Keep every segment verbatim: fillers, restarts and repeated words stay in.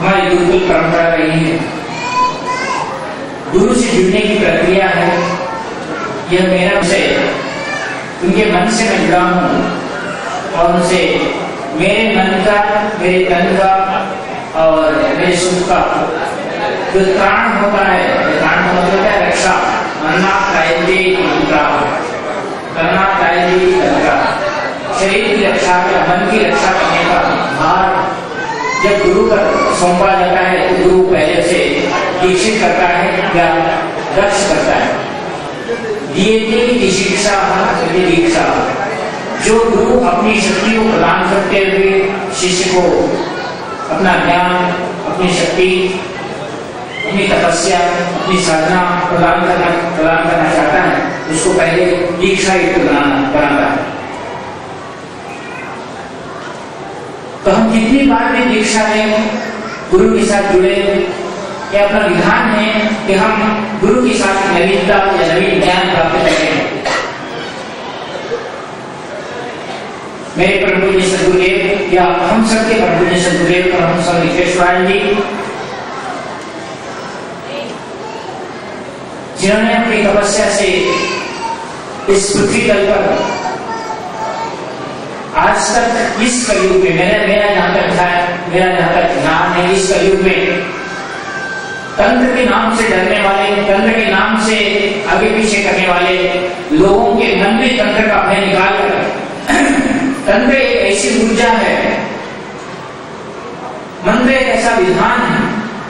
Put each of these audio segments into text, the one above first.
हमारी गुरुकुल परंपरा रही है। गुरु से जुड़ने की प्रक्रिया है, यह मेरा से उनके मन से मैं जुड़ा हूँ और उनसे मेरे मन का, मेरे तन का और मेरे सुख का जो त्राण होता है, त्राण का मतलब है रक्षा, अन्ना कायदे तंत्रा, करना कायदे तंत्रा, शरीर की रक्षा, मन की रक्षा करने का भार जब गुरु पर सौंपा जाता है तो गुरु पहले से दीक्षित करता है या दक्ष करता है। दिए शिक्षा दीक्षा, जो गुरु अपनी शक्ति को प्रदान करते हुए शिष्य को अपना ज्ञान, अपनी शक्ति, अपनी तपस्या, अपनी साधना प्रदान करना प्रदान करना चाहता है, उसको पहले दीक्षा युक्त बनाता है। तो हम कितनी बार भी दीक्षा लें, गुरु के साथ जुड़े, यह अपना विधान है कि हम गुरु के साथ नवीनता या नवीन ज्ञान प्राप्त करें। मेरे परम पूज्य सद्गुरुदेव या हम सबके परम पूज्य सद्गुरुदेव परम स्वामी विश्वेश्वरानंद जी, जिन्होंने अपनी तपस्या से इस पृथ्वी तल पर आज तक इस कलयुग में, मेरा मेरा जहां तक है, मेरा जहां तक ध्यान है, इस कलयुग में तंत्र के नाम से डरने वाले, तंत्र के नाम से आगे पीछे करने वाले लोगों के मन में तंत्र का भय निकाल कर, तंत्र एक ऐसी ऊर्जा है, मंत्र एक ऐसा विधान है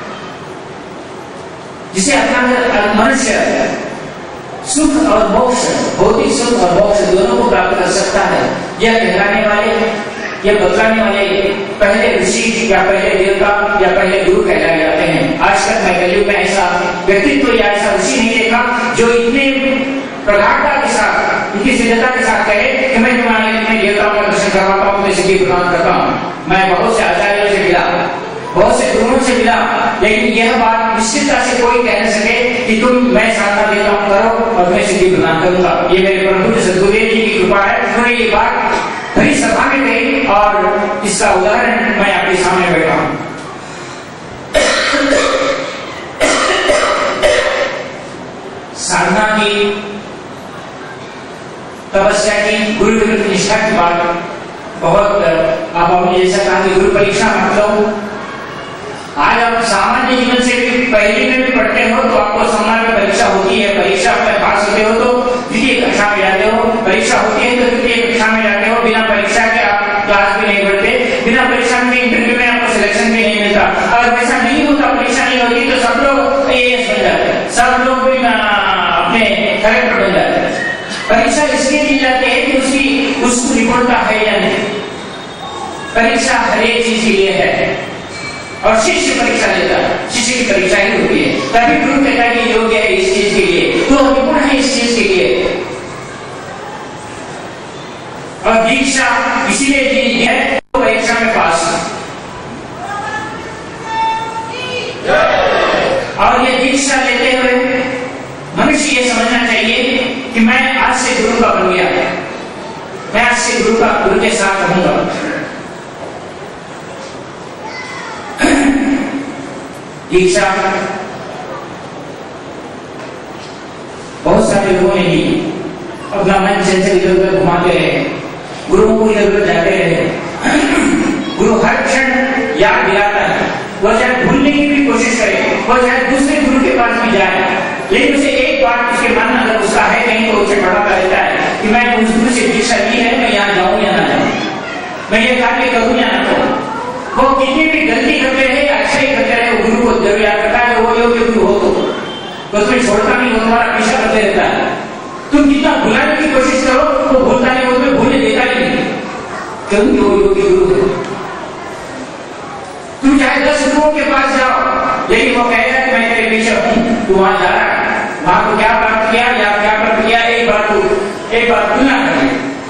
जिसे अपना मनुष्य सुख और मोक्ष, भौतिक सुख और मोक्ष दोनों को प्राप्त कर सकता है। यह कहलाने वाले, यह बतलाने वाले पहले ऋषि या पहले देवता या पहले गुरु कहलाए जाते हैं। आज तक मैं कलयुग में ऐसा व्यक्तित्व या ऐसा ऋषि नहीं देखा जो इतने प्रगाढ़ता के साथ, इतनी सिद्धता के साथ कहे कि मैं तुम्हारे इतने देवताओं का दर्शन करवाता हूँ, मैं सिद्धि प्रदान करता हूँ। मैं बहुत से आचार्यों से मिला, बहुत से गुरुओं से मिला, लेकिन यह बात निश्चितता से कोई कह न सके कि तुम मैं साधना देता हूं करो और मैं सिद्धि प्रदान करूंगा। ये मेरे परम पूज्य सद्गुरुदेव जी की कृपा है, उन्होंने ये बात भरी सभा में कही और इसका उदाहरण मैं आपके सामने बैठा हूं। साधना की, तपस्या की, गुरु के प्रति निष्ठा की बात बहुत, आप आपने जैसा कहा कि गुरु परीक्षा मतलब आज आप सामान्य जीवन से भी पहली में भी पढ़ते हो तो आपको समाज में परीक्षा होती है, परीक्षा में पास होते हो तो द्वितीय कक्षा में जाते हो, परीक्षा होती है तो तृतीय कक्षा में जाते हो, बिना परीक्षा के आप क्लास भी नहीं बढ़ते, बिना परीक्षा के इंटरव्यू में आपको सिलेक्शन भी नहीं मिलता। अगर वैसा नहीं होता, परीक्षा नहीं होती तो सब लोग आई ए एस बन जाते, सब लोग भी अपने कलेक्टर बन जाते। परीक्षा इसलिए दी जाती है कि उसकी उसको निपुणता है या नहीं। परीक्षा हर एक चीज के लिए है और शिष्य परीक्षा लेता है, शिष्य की परीक्षा ही होती है, तभी गुरु कहता है कि योग्य है इस चीज के लिए, तो निपुण है इस चीज के लिए। और दीक्षा इसीलिए दी है तो परीक्षा में पास। और ये दीक्षा लेते हुए मनुष्य ये समझना चाहिए कि मैं आज से गुरु का बन गया, मैं आज से गुरु का गुरु के साथ रहूंगा। दीक्षा बहुत सारे लोगों ने ही अपना मन से इधर उधर घुमाते रहे, गुरुओं को इधर उधर जाते रहे। गुरु हर क्षण याद दिलाता है, वह चाहे भूलने की भी कोशिश करे, वह चाहे दूसरे गुरु के पास भी जाए, लेकिन उसे एक बात उसके मन में अगर उसका है कहीं तो उसे पढ़ाता रहता है कि मैं उस गुरु से दीक्षा ली है, मैं यहाँ जाऊं या ना जाऊं, मैं ये कार्य करूं या ना करूं। वो कितनी भी गलती करते रहे, अच्छा ही करते रहे, वो गुरु को जरूर याद करता है वो योग्य गुरु हो तो उसमें छोड़ता नहीं, वो तुम्हारा पीछा करते रहता है। तुम कितना भुलाने की कोशिश करो वो तो भूलता नहीं, वो तुम्हें भूलने देता ही नहीं, क्योंकि वो योग्य गुरु है। तुम चाहे दस गुरुओं के पास जाओ, लेकिन वो कहेगा कि मैं तेरे पीछे हूं, तू वहां जा रहा है, वहां को क्या प्राप्त किया या क्या प्राप्त किया, एक बार तू एक बार तुलना कर,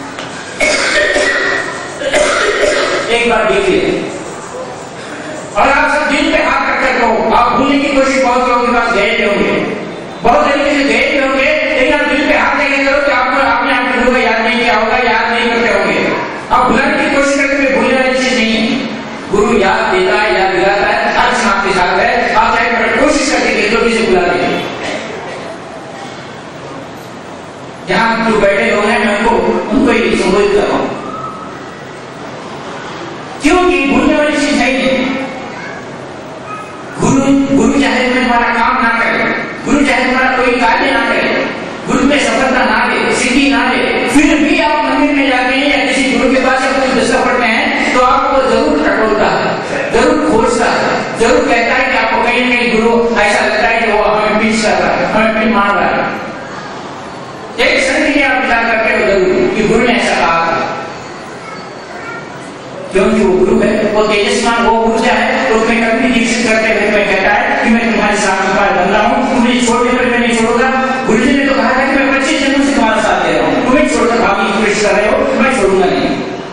एक बार देखिए। और आप सब दिल पे हाथ रखकर कहो, आप भूलने की कोशिश बहुत लोगों के पास गए थे होंगे, बहुत तरीके से गए थे होंगे, लेकिन आप दिल पे हाथ लेके करो कि आपको आपने आपके गुरु को याद नहीं किया होगा, याद नहीं करते होंगे। आप भुलाने की कोशिश करते हुए भूलने वाली चीज नहीं है, गुरु याद देता है, याद दिलाता है, हर क्योंकि वो गुरु है, वो तेजस्मान, वो ऊर्जा है। तो तुम्हें कभी दीक्षित करते हुए तुम्हें कहता है कि मैं तुम्हारे साथ तुम्हारा बन रहा हूँ, तुम्हें छोड़ने पर मैं नहीं छोड़ूंगा। गुरु जी ने तो कहा था कि मैं पच्चीस जन्मों से तुम्हारा साथ दे रहा हूँ, तुम्हें छोड़कर भाभी कोशिश कर रहे हो, मैं छोड़ूंगा नहीं।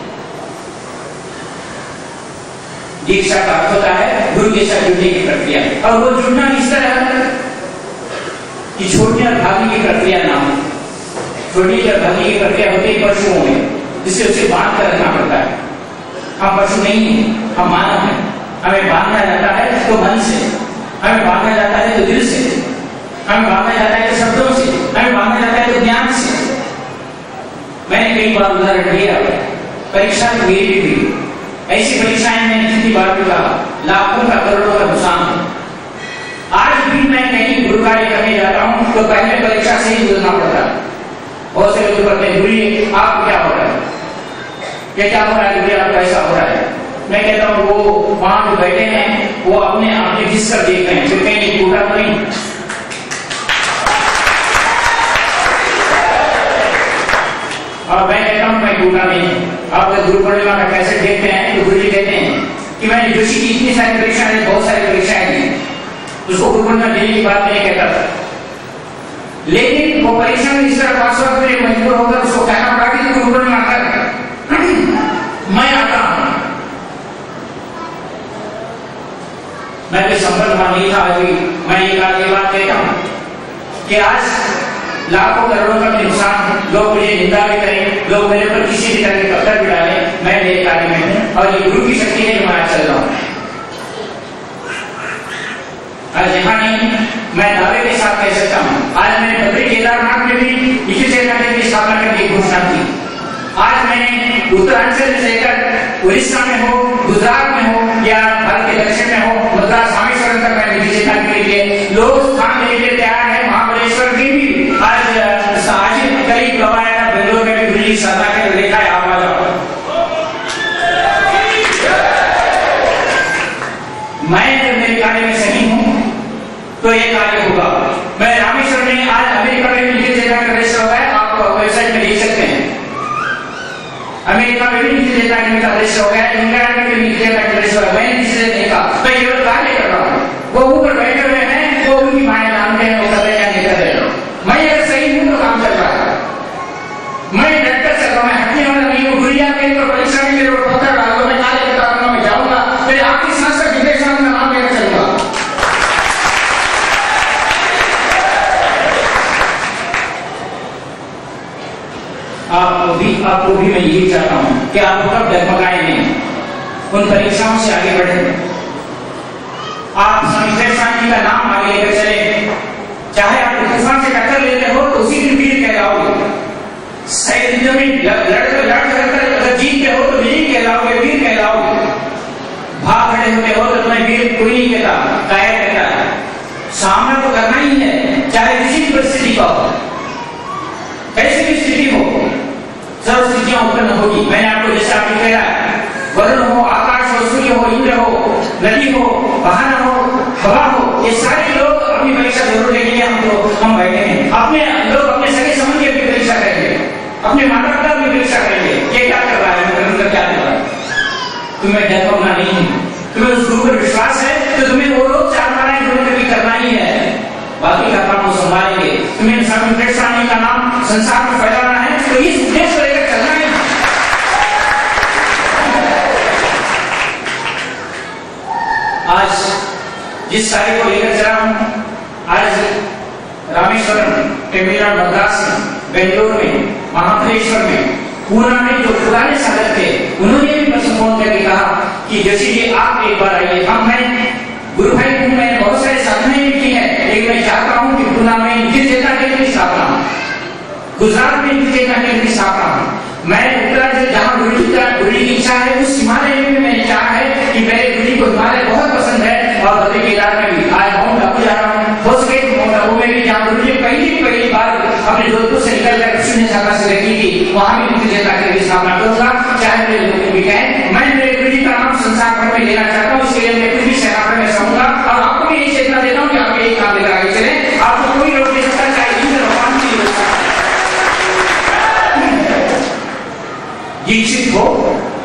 दीक्षा का अर्थ होता है गुरु के साथ जुड़ने की प्रक्रिया, और वो जुड़ना इस तरह कि छोड़ने और भागने की प्रक्रिया ना हो। छोड़ने और भागने की प्रक्रिया होती है पशुओं में, जिससे उसे बांध कर रखना पड़ता है। हम पशु नहीं है, हम मानव हैं। हमें बांधना जाता है तो मन से, हमें बांधना जाता है तो दिल से, हमें बांधना जाता है तो शब्दों से, हमें बांधना जाता है तो ज्ञान से। मैंने कई बार उदाहरण दिया, परीक्षा मेरी भी हुई, ऐसी परीक्षाएं मैंने कितनी बार भी कहा, लाखों का करोड़ों का नुकसान है। आज भी मैं कहीं गुरु कार्य करने जाता हूं तो पहले परीक्षा से ही गुजरना पड़ता है। बहुत से लोग कहते हैं गुरु आप क्या हो रहा है, क्या क्या हो रहा है गुरु, आपका ऐसा हो रहा है। मैं कहता हूँ वो वहां जो बैठे हैं वो अपने आप में घिस कर देख रहे हैं, फिर कहीं टूटा तो नहीं। और मैं कहता हूँ मैं टूटा नहीं। आप गुरु पूर्णिमा का कैसे देखते हैं तो गुरु जी कहते हैं कि मैंने जोशी की इतनी सारी परीक्षाएं दी, बहुत सारी परीक्षाएं दी, उसको गुरु पूर्णिमा देने की बात नहीं कहता था, लेकिन वो परीक्षा में इस तरह पास हुआ तो मजबूर होकर उसको कहना पड़ा कि गुरु पूर्णिमा कर मैं आता हूं। मैं कोई संपर्क में नहीं था अभी, मैं एक आगे बात कहता हूं कि आज लाखों करोड़ों का नुकसान, लोग मुझे निंदा भी करें, लोग मेरे ऊपर किसी भी तरह के पत्थर भी डालें, मैं मेरे कार्य में हूं और ये गुरु की शक्ति है जो मैं चल रहा हूं। आज यहाँ नहीं, मैं दावे के साथ कह सकता हूँ, आज मैंने बद्री केदारनाथ में भी निखिल चैतन्य की स्थापना करने की घोषणा की। आज मैंने उत्तरांचल से लेकर उड़ीसा में हो, गुजरात में हो या भारत के दक्षिण में हो, मद्रास रामेश्वरम तक मैंने निखिल चैतन्य के लिए लोग स्थान देने के लिए तैयार है। महाबलेश्वर की भी आज आज करीब गवाया बेंगलोर में भी गुरु जी सदा के देखा है। आवाज मैं जब मेरे कार्य में सही हूं तो ये कार्य होगा। मैं रामेश्वर में आज अमेरिका में भी निखिल चैतन्य का रजिस्टर हुआ है, आप वेबसाइट में देख सकते हैं। अमेरिका में भी निखिल चैतन्य का रजिस्टर हो गया, इंग्लैंड में भी निखिल चैतन्य का रजिस्टर हुआ। मैंने किसी से नहीं कहा, मैं केवल कार्य कर रहा हूँ। वो ऊपर बैठे हुए हैं, वो उनकी माया जानते हैं, वो कर रहे हैं नहीं कर रहे। मैं अगर सही हूं तो काम चल रहा है, मैं डटकर चल रहा हूं, मैं हटने वाला नहीं हूँ। गुरिया के ऊपर परीक्षा में मेरे ऊपर पत्थर डाल दो, मैं कार्य करता रहूंगा, मैं जाऊंगा, फिर आपकी सांस का विदेश में नाम लेकर चलूंगा। आपको भी आपको भी मैं यही चाहता हूं कि आप कब डगमगाए नहीं, उन परीक्षाओं से आगे बढ़े। आप स्वामी शांति का नाम आगे लेकर चले, चाहे आप तूफान से टक्कर लेते हो तो उसी दिन वीर कहलाओगे। युद्ध में लड़कर लड़कर अगर जीतते हो तो विजय कहलाओगे, वीर कहलाओगे। भाग खड़े होते हो तो तुम्हें वीर कोई नहीं कहता, कायर कहता है। सामना तो करना ही है, चाहे किसी भी परिस्थिति का हो, कैसी भी स्थिति हो, सर्व स्थितियां उत्पन्न होगी। मैंने आपको जैसे आपने कह रहा है, वरुण हो, आकाश हो, सूर्य हो, इंद्र हो, नदी हो, वाहन हो, हवा हो, ये सारे लोग अपनी परीक्षा जरूर लेंगे। हम तो हम बैठे हैं, अपने लोग अपने सगे संबंधी अपनी परीक्षा करेंगे, अपने माता पिता अपनी परीक्षा करेंगे। ये क्या कर रहा है, मैं क्या कर रहा है। तुम्हें डर होना नहीं है, तुम्हें उस गुरु पर विश्वास है तो तुम्हें वो लोग चार माराएं गुरु कभी करना ही है, बाकी का काम वो संभालेंगे। तुम्हें स्वामी स्वामी का नाम संसार में फैलाना है तो इस उद्देश्य को लेकर चलना है। आज जिस कार्य को लेकर चला हूं, आज रामेश्वरम, तमिलनाडु, मद्रास में, बेंगलोर में, महाबलेश्वर में, पूना में जो पुराने साधक थे उन्होंने भी प्रश्न फोन करके कहा कि जोशी जी आप एक बार आइए। हम मैं गुरु भाई को मैंने बहुत सारे साधनाएं की है, लेकिन मैं चाहता हूं कि पूना में निखिल चैतन्य की स्थापना हो, गुजरात में निखिल चैतन्य की स्थापना हो। मैं उत्तरांचल जहां गुरु जी का गुरु की इच्छा है उस हिमालय में भी मैंने चाहा है कि मेरे गुरु जी को हिमालय बहुत पसंद है। और बद्री केदार में भी आज माउंट आबू जा रहा हूँ, हो सके तो माउंट आबू में भी जहाँ गुरु जी पहली पहली बार अपने जोधपुर से निकलकर शून्य शाखा से रखी थी, वहां भी निखिल चैतन्य की स्थापना करूंगा। चाहे मेरे लोग भी कहें, मैं मेरे गुरु जी का नाम संसार भर में लेना चाहता हूँ, इसके लिए मैं कुछ भी सेना में सहूंगा। और आपको भी यही चेतना देता हूँ कि आप यही काम लेकर आगे चले, आपको कोई रोक नहीं सकता, चाहे इंद्र भगवान की दीक्षित हो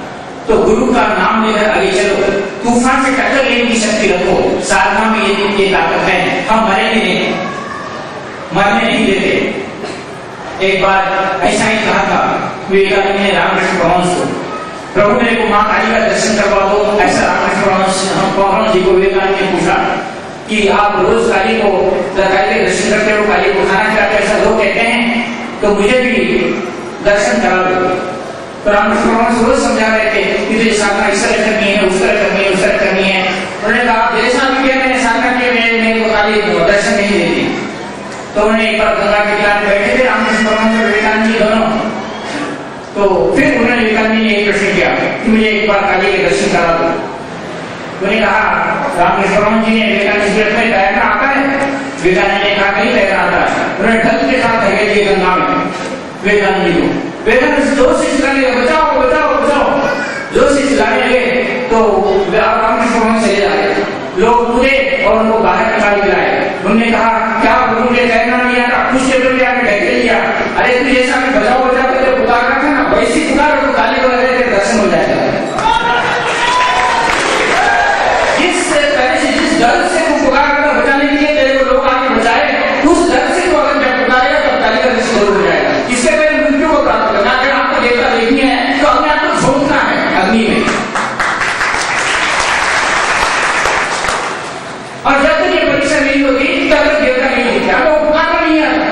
तो गुरु का नाम लेकर आगे चलो, तूफान से टक्कर लेने की शक्ति रखो। साधना में ये ये ताकत है, हम मरेंगे नहीं, मरने नहीं देते। एक बार ऐसा ही कहा था विवेकानंद ने रामकृष्ण परमहंस को, प्रभु मेरे को माँ काली का दर्शन करवा दो। ऐसा रामकृष्ण परमहंस जी को विवेकानंद ने पूछा कि आप रोज काली को काली के दर्शन करते हो, काली को खाना खिलाते, ऐसा लोग कहते हैं, तो मुझे भी दर्शन करा दो। तो रामकृष्ण परमहंस रोज समझा रहे थे कि तुझे साधना इस तरह करनी है, उस तरह करनी है, उस तरह करनी है। उन्होंने कहा जैसा भी किया मैंने साधना किया, मेरे को काली दर्शन नहीं देती। तो उन्होंने एक बार गंगा के किनारे बैठे थे रामकृष्ण परमहंस और विवेकानंद जी दोनों, तो फिर उन्होंने विवेकानंद जी ने एक प्रश्न किया कि मुझे एक बार काली के दर्शन करा दो। उन्होंने कहा, रामकृष्ण परमहंस जी ने विवेकानंद जी में तैरना आता है? विवेकानंद ने कहा नहीं तैरना आता है। उन्होंने ढल के साथ धकेल दिया गंगा में विवेकानंद जी को। विवेकानंद जोर से चिल्लाने लगे, बचाओ बचाओ बचाओ, जोर से चिल्लाने लगे। तो रामकृष्ण परमहंस चले जाए, लोग कूदे और उनको बाहर निकाल के लाए। उन्होंने कहा क्या मुझे तैरना नहीं आता? कुछ देर में आके ढकेल दिया। अरे तू जैसा मैं बचाओ बचाओ करके पुकार रहा था ना, वैसी पुकार तो काली को लगे दर्शन हो जाएगा। जिस तरह से जिस डर से तू पुकार रहा था बचाने के लिए, तेरे को लोग आके बचाए, उस डर से तो अगर जब पुकारेगा तब काली का दर्शन हो जाएगा। इससे पहले मृत्यु को प्राप्त करना, अगर आपको देवता देखनी है तो अपने आप को झोंकना है अग्नि में। और जब तक ये परीक्षा नहीं होगी तब तक देवता नहीं दिखता, वो पुकारना नहीं आता।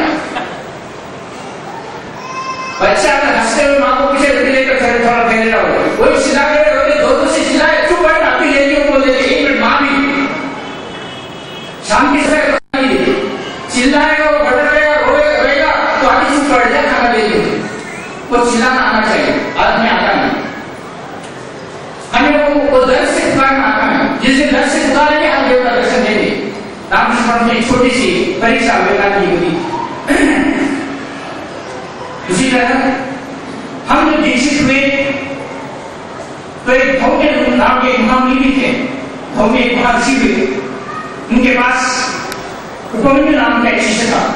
बच्चा अगर हंसते हुए माँ को पीछे लेकर थोड़ा खेल रहा हो, वही चिल्लाए रोते दो दो से चिल्लाए, चुप बैठ आपकी लेती हो, बोल देती एक मिनट माँ भी शाम की तरह चिल्लाएगा, वो भटक रहेगा, रोएगा, तो आगे चुप बैठ जाए, खाना दे दो। वो चिल्लाना आना चाहिए, आदमी आता नहीं। हमें वो, वो दर्द से पुकारना आता है, जिससे दर्द से पुकारेंगे हम देवता दर्शन देंगे। रामकृष्ण परमहंस ने एक छोटी सी परीक्षा विवेकानंद जी को दी। उसी तरह हम जब दीक्षित हुए तो एक भव्य नाम के महामुनि थे, भव्य एक महर्षि हुए, उनके पास उपमन्यु नाम का एक शिष्य था।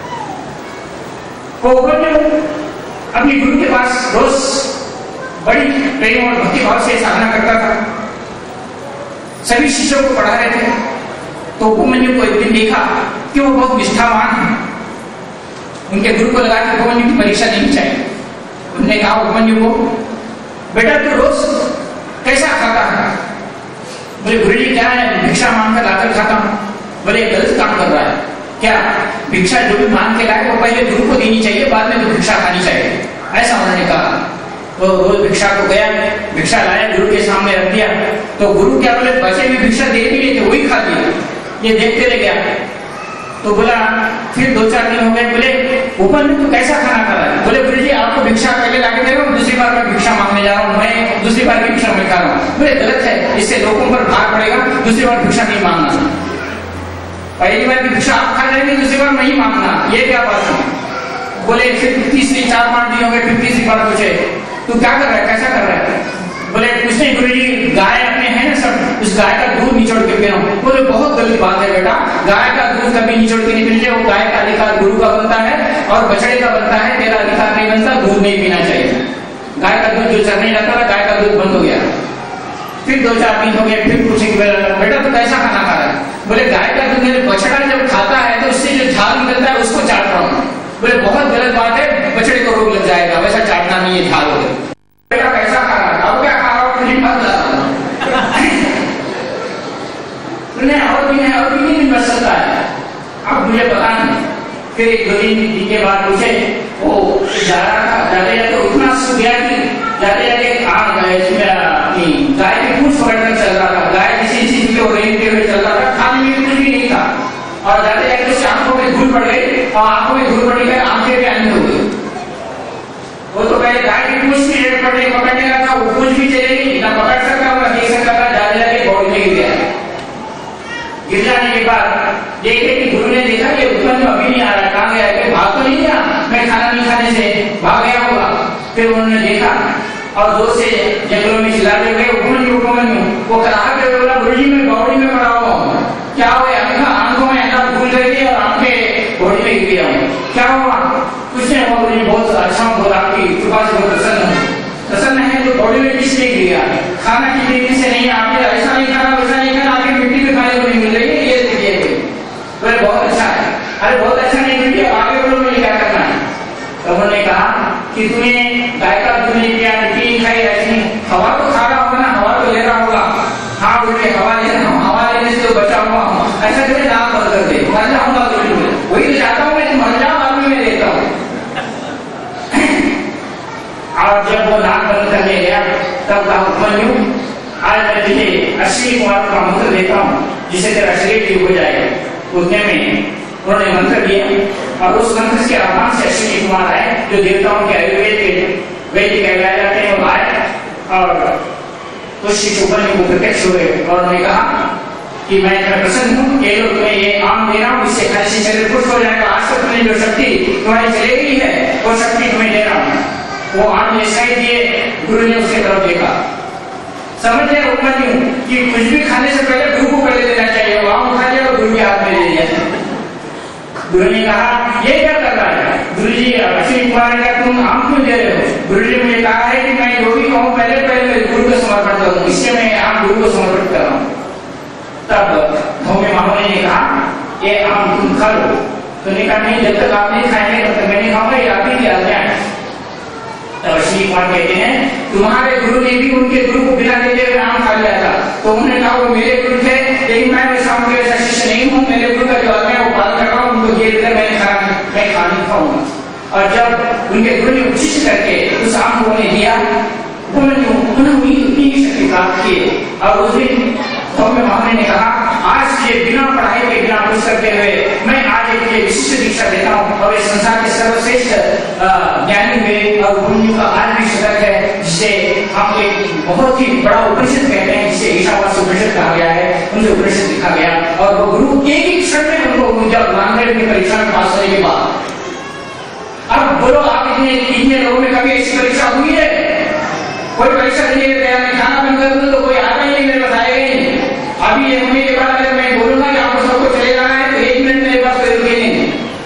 वो उपमन्यु अपने गुरु के पास रोज बड़ी प्रेम और भक्ति भाव से साधना करता था, सभी शिष्यों को पढ़ा रहे थे। तो उपमन्यु को एक दिन देखा कि वो बहुत निष्ठावान है, उनके गुरु को लगा कि उपमन्यु की परीक्षा देनी चाहिए। उन्होंने कहा उपमन्यु को, बेटा तू रोज कैसा खाता है? बोले गुरुजी क्या है, भिक्षा मांग कर लाकर खाता हूं। बोले गलत काम कर रहा है, क्या भिक्षा जो भी मांग के लाए वो पहले गुरु को देनी चाहिए, बाद में तो भिक्षा खानी चाहिए, ऐसा उन्होंने कहा। तो रोज भिक्षा को गया, भिक्षा लाया, गुरु के सामने रख दिया। तो गुरु क्या बोले, बचे भी भिक्षा दे भी नहीं थे, वही खा दिया। ये देखते रह गया। तो बोला, फिर दो चार दिन हो गए, बोले उपमन्यु तू कैसा खाना खा रहा है? बोले गुरुजी आपको भिक्षा पहले लाके दे रहा हूँ, दूसरी बार मैं भिक्षा मांगने जा रहा हूँ, मैं दूसरी बार की भिक्षा मैं खा रहा हूँ। बोले गलत है, इससे लोगों पर भार पड़ेगा, दूसरी बार भिक्षा नहीं मांगना। पहली बार की भिक्षा आप खा जाएंगे, दूसरी बार नहीं मांगना, ये क्या बात है? बोले फिर तीसरी चार पांच दिन हो गए, फिर तीसरी बार पूछे तू क्या कर रहा है, कैसा कर रहा है? बोले कुछ नहीं गुरुजी, गाय अपने है ना सब, उस गाय का दूध निचोड़ के पी रहा हूं। बोले बहुत गलत बात है बेटा, गाय का दूध कभी निचोड़ के नहीं पीना चाहिए, वो गाय का अधिकार गुरु का बनता है और बछड़े का बनता है, तेरा अधिकार नहीं बनता, दूध नहीं पीना चाहिए। गाय का दूध जो चरने जाता था, गाय का दूध बंद हो गया। फिर दो चार दिन हो गए, फिर पूछे बेटा तू कैसा खाना खा रहा है? बोले गाय का दूध मेरे बछड़ा जब खाता है तो उससे जो झाग निकलता है उसको चाट रहा हूँ। बोले बहुत गलत बात है, बछड़े को रोग लग जाएगा, वैसा चाटना नहीं है, झाग हो गया। बेटा कैसा खा रहा है? अब क्या खा रहा हूँ, मुझे मत लगा। और भी है, और भी नहीं बच सकता है, अब मुझे पता नहीं। फिर एक दो दिन के बाद पूछे, वो जा रहा था, जाते जाते उतना सूख गया कि जाते जाते आग अपनी गाय की पूंछ पकड़कर चल रहा था। गाय किसी चीज को रेंगते हुए चल रहा था, खाने में कुछ भी नहीं था। और जाते जाते उसकी आंखों में धूल पड़ गई और आंखों में धूल पड़ने का आंखें भी अंध हो गई। वो तो पहले गाय की पूंछ भी पकड़ने पकड़ने लगा था, वो पूंछ भी चलेगी ना, पकड़ सकता ना देख सकता था, जाते जाते बॉडी में गिर गया। गिर जाने के बाद देखे कि गुरु ने देखा कि उपमन्यु अभी नहीं आ रहा, कहाँ गया? कि भाग तो नहीं गया, मैं खाना नहीं खाने से भाग गया होगा। फिर उन्होंने देखा और दो से जंगलों में चिल्लाते हुए उपमन्यु उपमन्यु, वो कराहते हुए बोला गुरुजी मैं बॉडी में पड़ा हुआ हूँ। क्या हुआ? आंखों में ऐसा भूल गई थी और आंखें बॉडी में गिर गया हूँ। क्या हुआ? कुछ नहीं हुआ गुरुजी, बहुत अच्छा हूँ, बहुत आपकी कृपा से बहुत प्रसन्न हूँ। प्रसन्न है तो बॉडी बॉडी में किस नहीं गिरा, खाना की तरीके से नहीं, आपने ऐसा नहीं खाना वैसा नहीं खाना, आपकी मिट्टी में खाने को नहीं मिल रही है, ये देखिए बोले बहुत अच्छा है। अरे बहुत अच्छा नहीं मिट्टी, आगे बोलो मुझे क्या करना है। तो उन्होंने कहा कि तुम्हें गाय का दूध नहीं पिया, मिट्टी नहीं खाई, ऐसी नहीं, हवा तो खा रहा होगा ना, हवा तो ले रहा होगा। हाँ बोले हवा ले रहा हूँ, हवा लेने से तो बचा हुआ हूँ, ऐसा करे नाम बंद कर दे, मर जाऊंगा बिल्कुल, वही तो चाहता हूँ मैं, मर जाऊँ आदमी में देता हूँ। और जब वो नाक बंद करने गया तब कहा उपमन्यु आज मैं तुझे अश्विनी कुमार का मंत्र देता हूँ जिससे तेरा शरीर ठीक हो जाएगा। उतने में उन्होंने मंत्र दिया और उस मंत्र के आह्वान से अश्विनी कुमार आए जो देवताओं के आयुर्वेद के वैद्य कहलाए जाते हैं, वो आए और उस उपमन्यु को प्रत्यक्ष हुए और उन्होंने कहा कि मैं तुम्हें प्रसन्न हूँ, ये लोग तुम्हें ये आम दे रहा हूँ, इससे खाने से शरीर पुष्ट हो जाएगा। आज तक तुम्हें जो शक्ति तुम्हारी चली गई है वो शक्ति तुम्हें दे रहा हूँ। वो आम जैसा ही दिए, गुरु ने उसके तरफ देखा, समझ गया उपमन्यु कि कुछ भी खाने से पहले गुरु को पहले देना चाहिए, वो आम खा लिया और गुरु के हाथ में दे दिया। गुरु ने कहा ये क्या कर रहा है? गुरु जी अश्विनी कुमार ने कहा तुम आम क्यों दे रहे हो? गुरु जी मुझे कहा है कि मैं जो भी कहूँ पहले पहले गुरु को समर्पण करूँ, इसलिए मैं आम गुरु को समर्पित कर रहा हूँ। तब धौम्य महामुनि ने कहा ये आम तुम खा लो। तो ने कहा नहीं, जब तक आप नहीं खाएंगे तब तक मैं नहीं खाऊंगा, ये आप ही की आज्ञा है। तब अश्विनी कुमार कहते हैं तुम्हारे गुरु ने भी उनके गुरु को बिना देते हुए आम खा लिया था। तो उन्होंने कहा वो मेरे गुरु थे, लेकिन मैं वैसा उनके वैसा शिष्य नहीं हूँ, मेरे गुरु का जो आज्ञा है वो पालन कर रहा हूँ, उनको ये देकर मैं खा मैं खा नहीं खाऊंगा। और जब उनके गुरु ने उचित करके उस आम को उन्हें दिया, उन्होंने उन्हें उतनी शक्ति प्राप्त की। और उस दिन धौम्य महामुनि ने कहा आज ये बिना पढ़ाई के बिना कुछ करते हुए मैं आज एक विशिष्ट दीक्षा देता हूँ और ये संसार के सर्वश्रेष्ठ ज्ञानी हुए और उन्हीं का आज भी शतक है, जिसे हम एक बहुत ही बड़ा उपनिषद कहते हैं, जिसे ईशावास्य उपनिषद कहा गया है, उनसे उपनिषद लिखा गया। और वो गुरु एक ही क्षण में उनको जब ग्रामीण की परीक्षा में पास होने के बाद, अब बोलो आप इतने इतने लोगों में कभी ऐसी परीक्षा हुई है? कोई परीक्षा देने के तैयार नहीं, खाना बंद कर दूं तो कोई आता ही नहीं, मेरे पास आएगा ही नहीं। अभी ये होने के बाद अगर मैं बोलूंगा कि आपको सबको चले जाना है तो एक मिनट मेरे पास कोई रुके नहीं।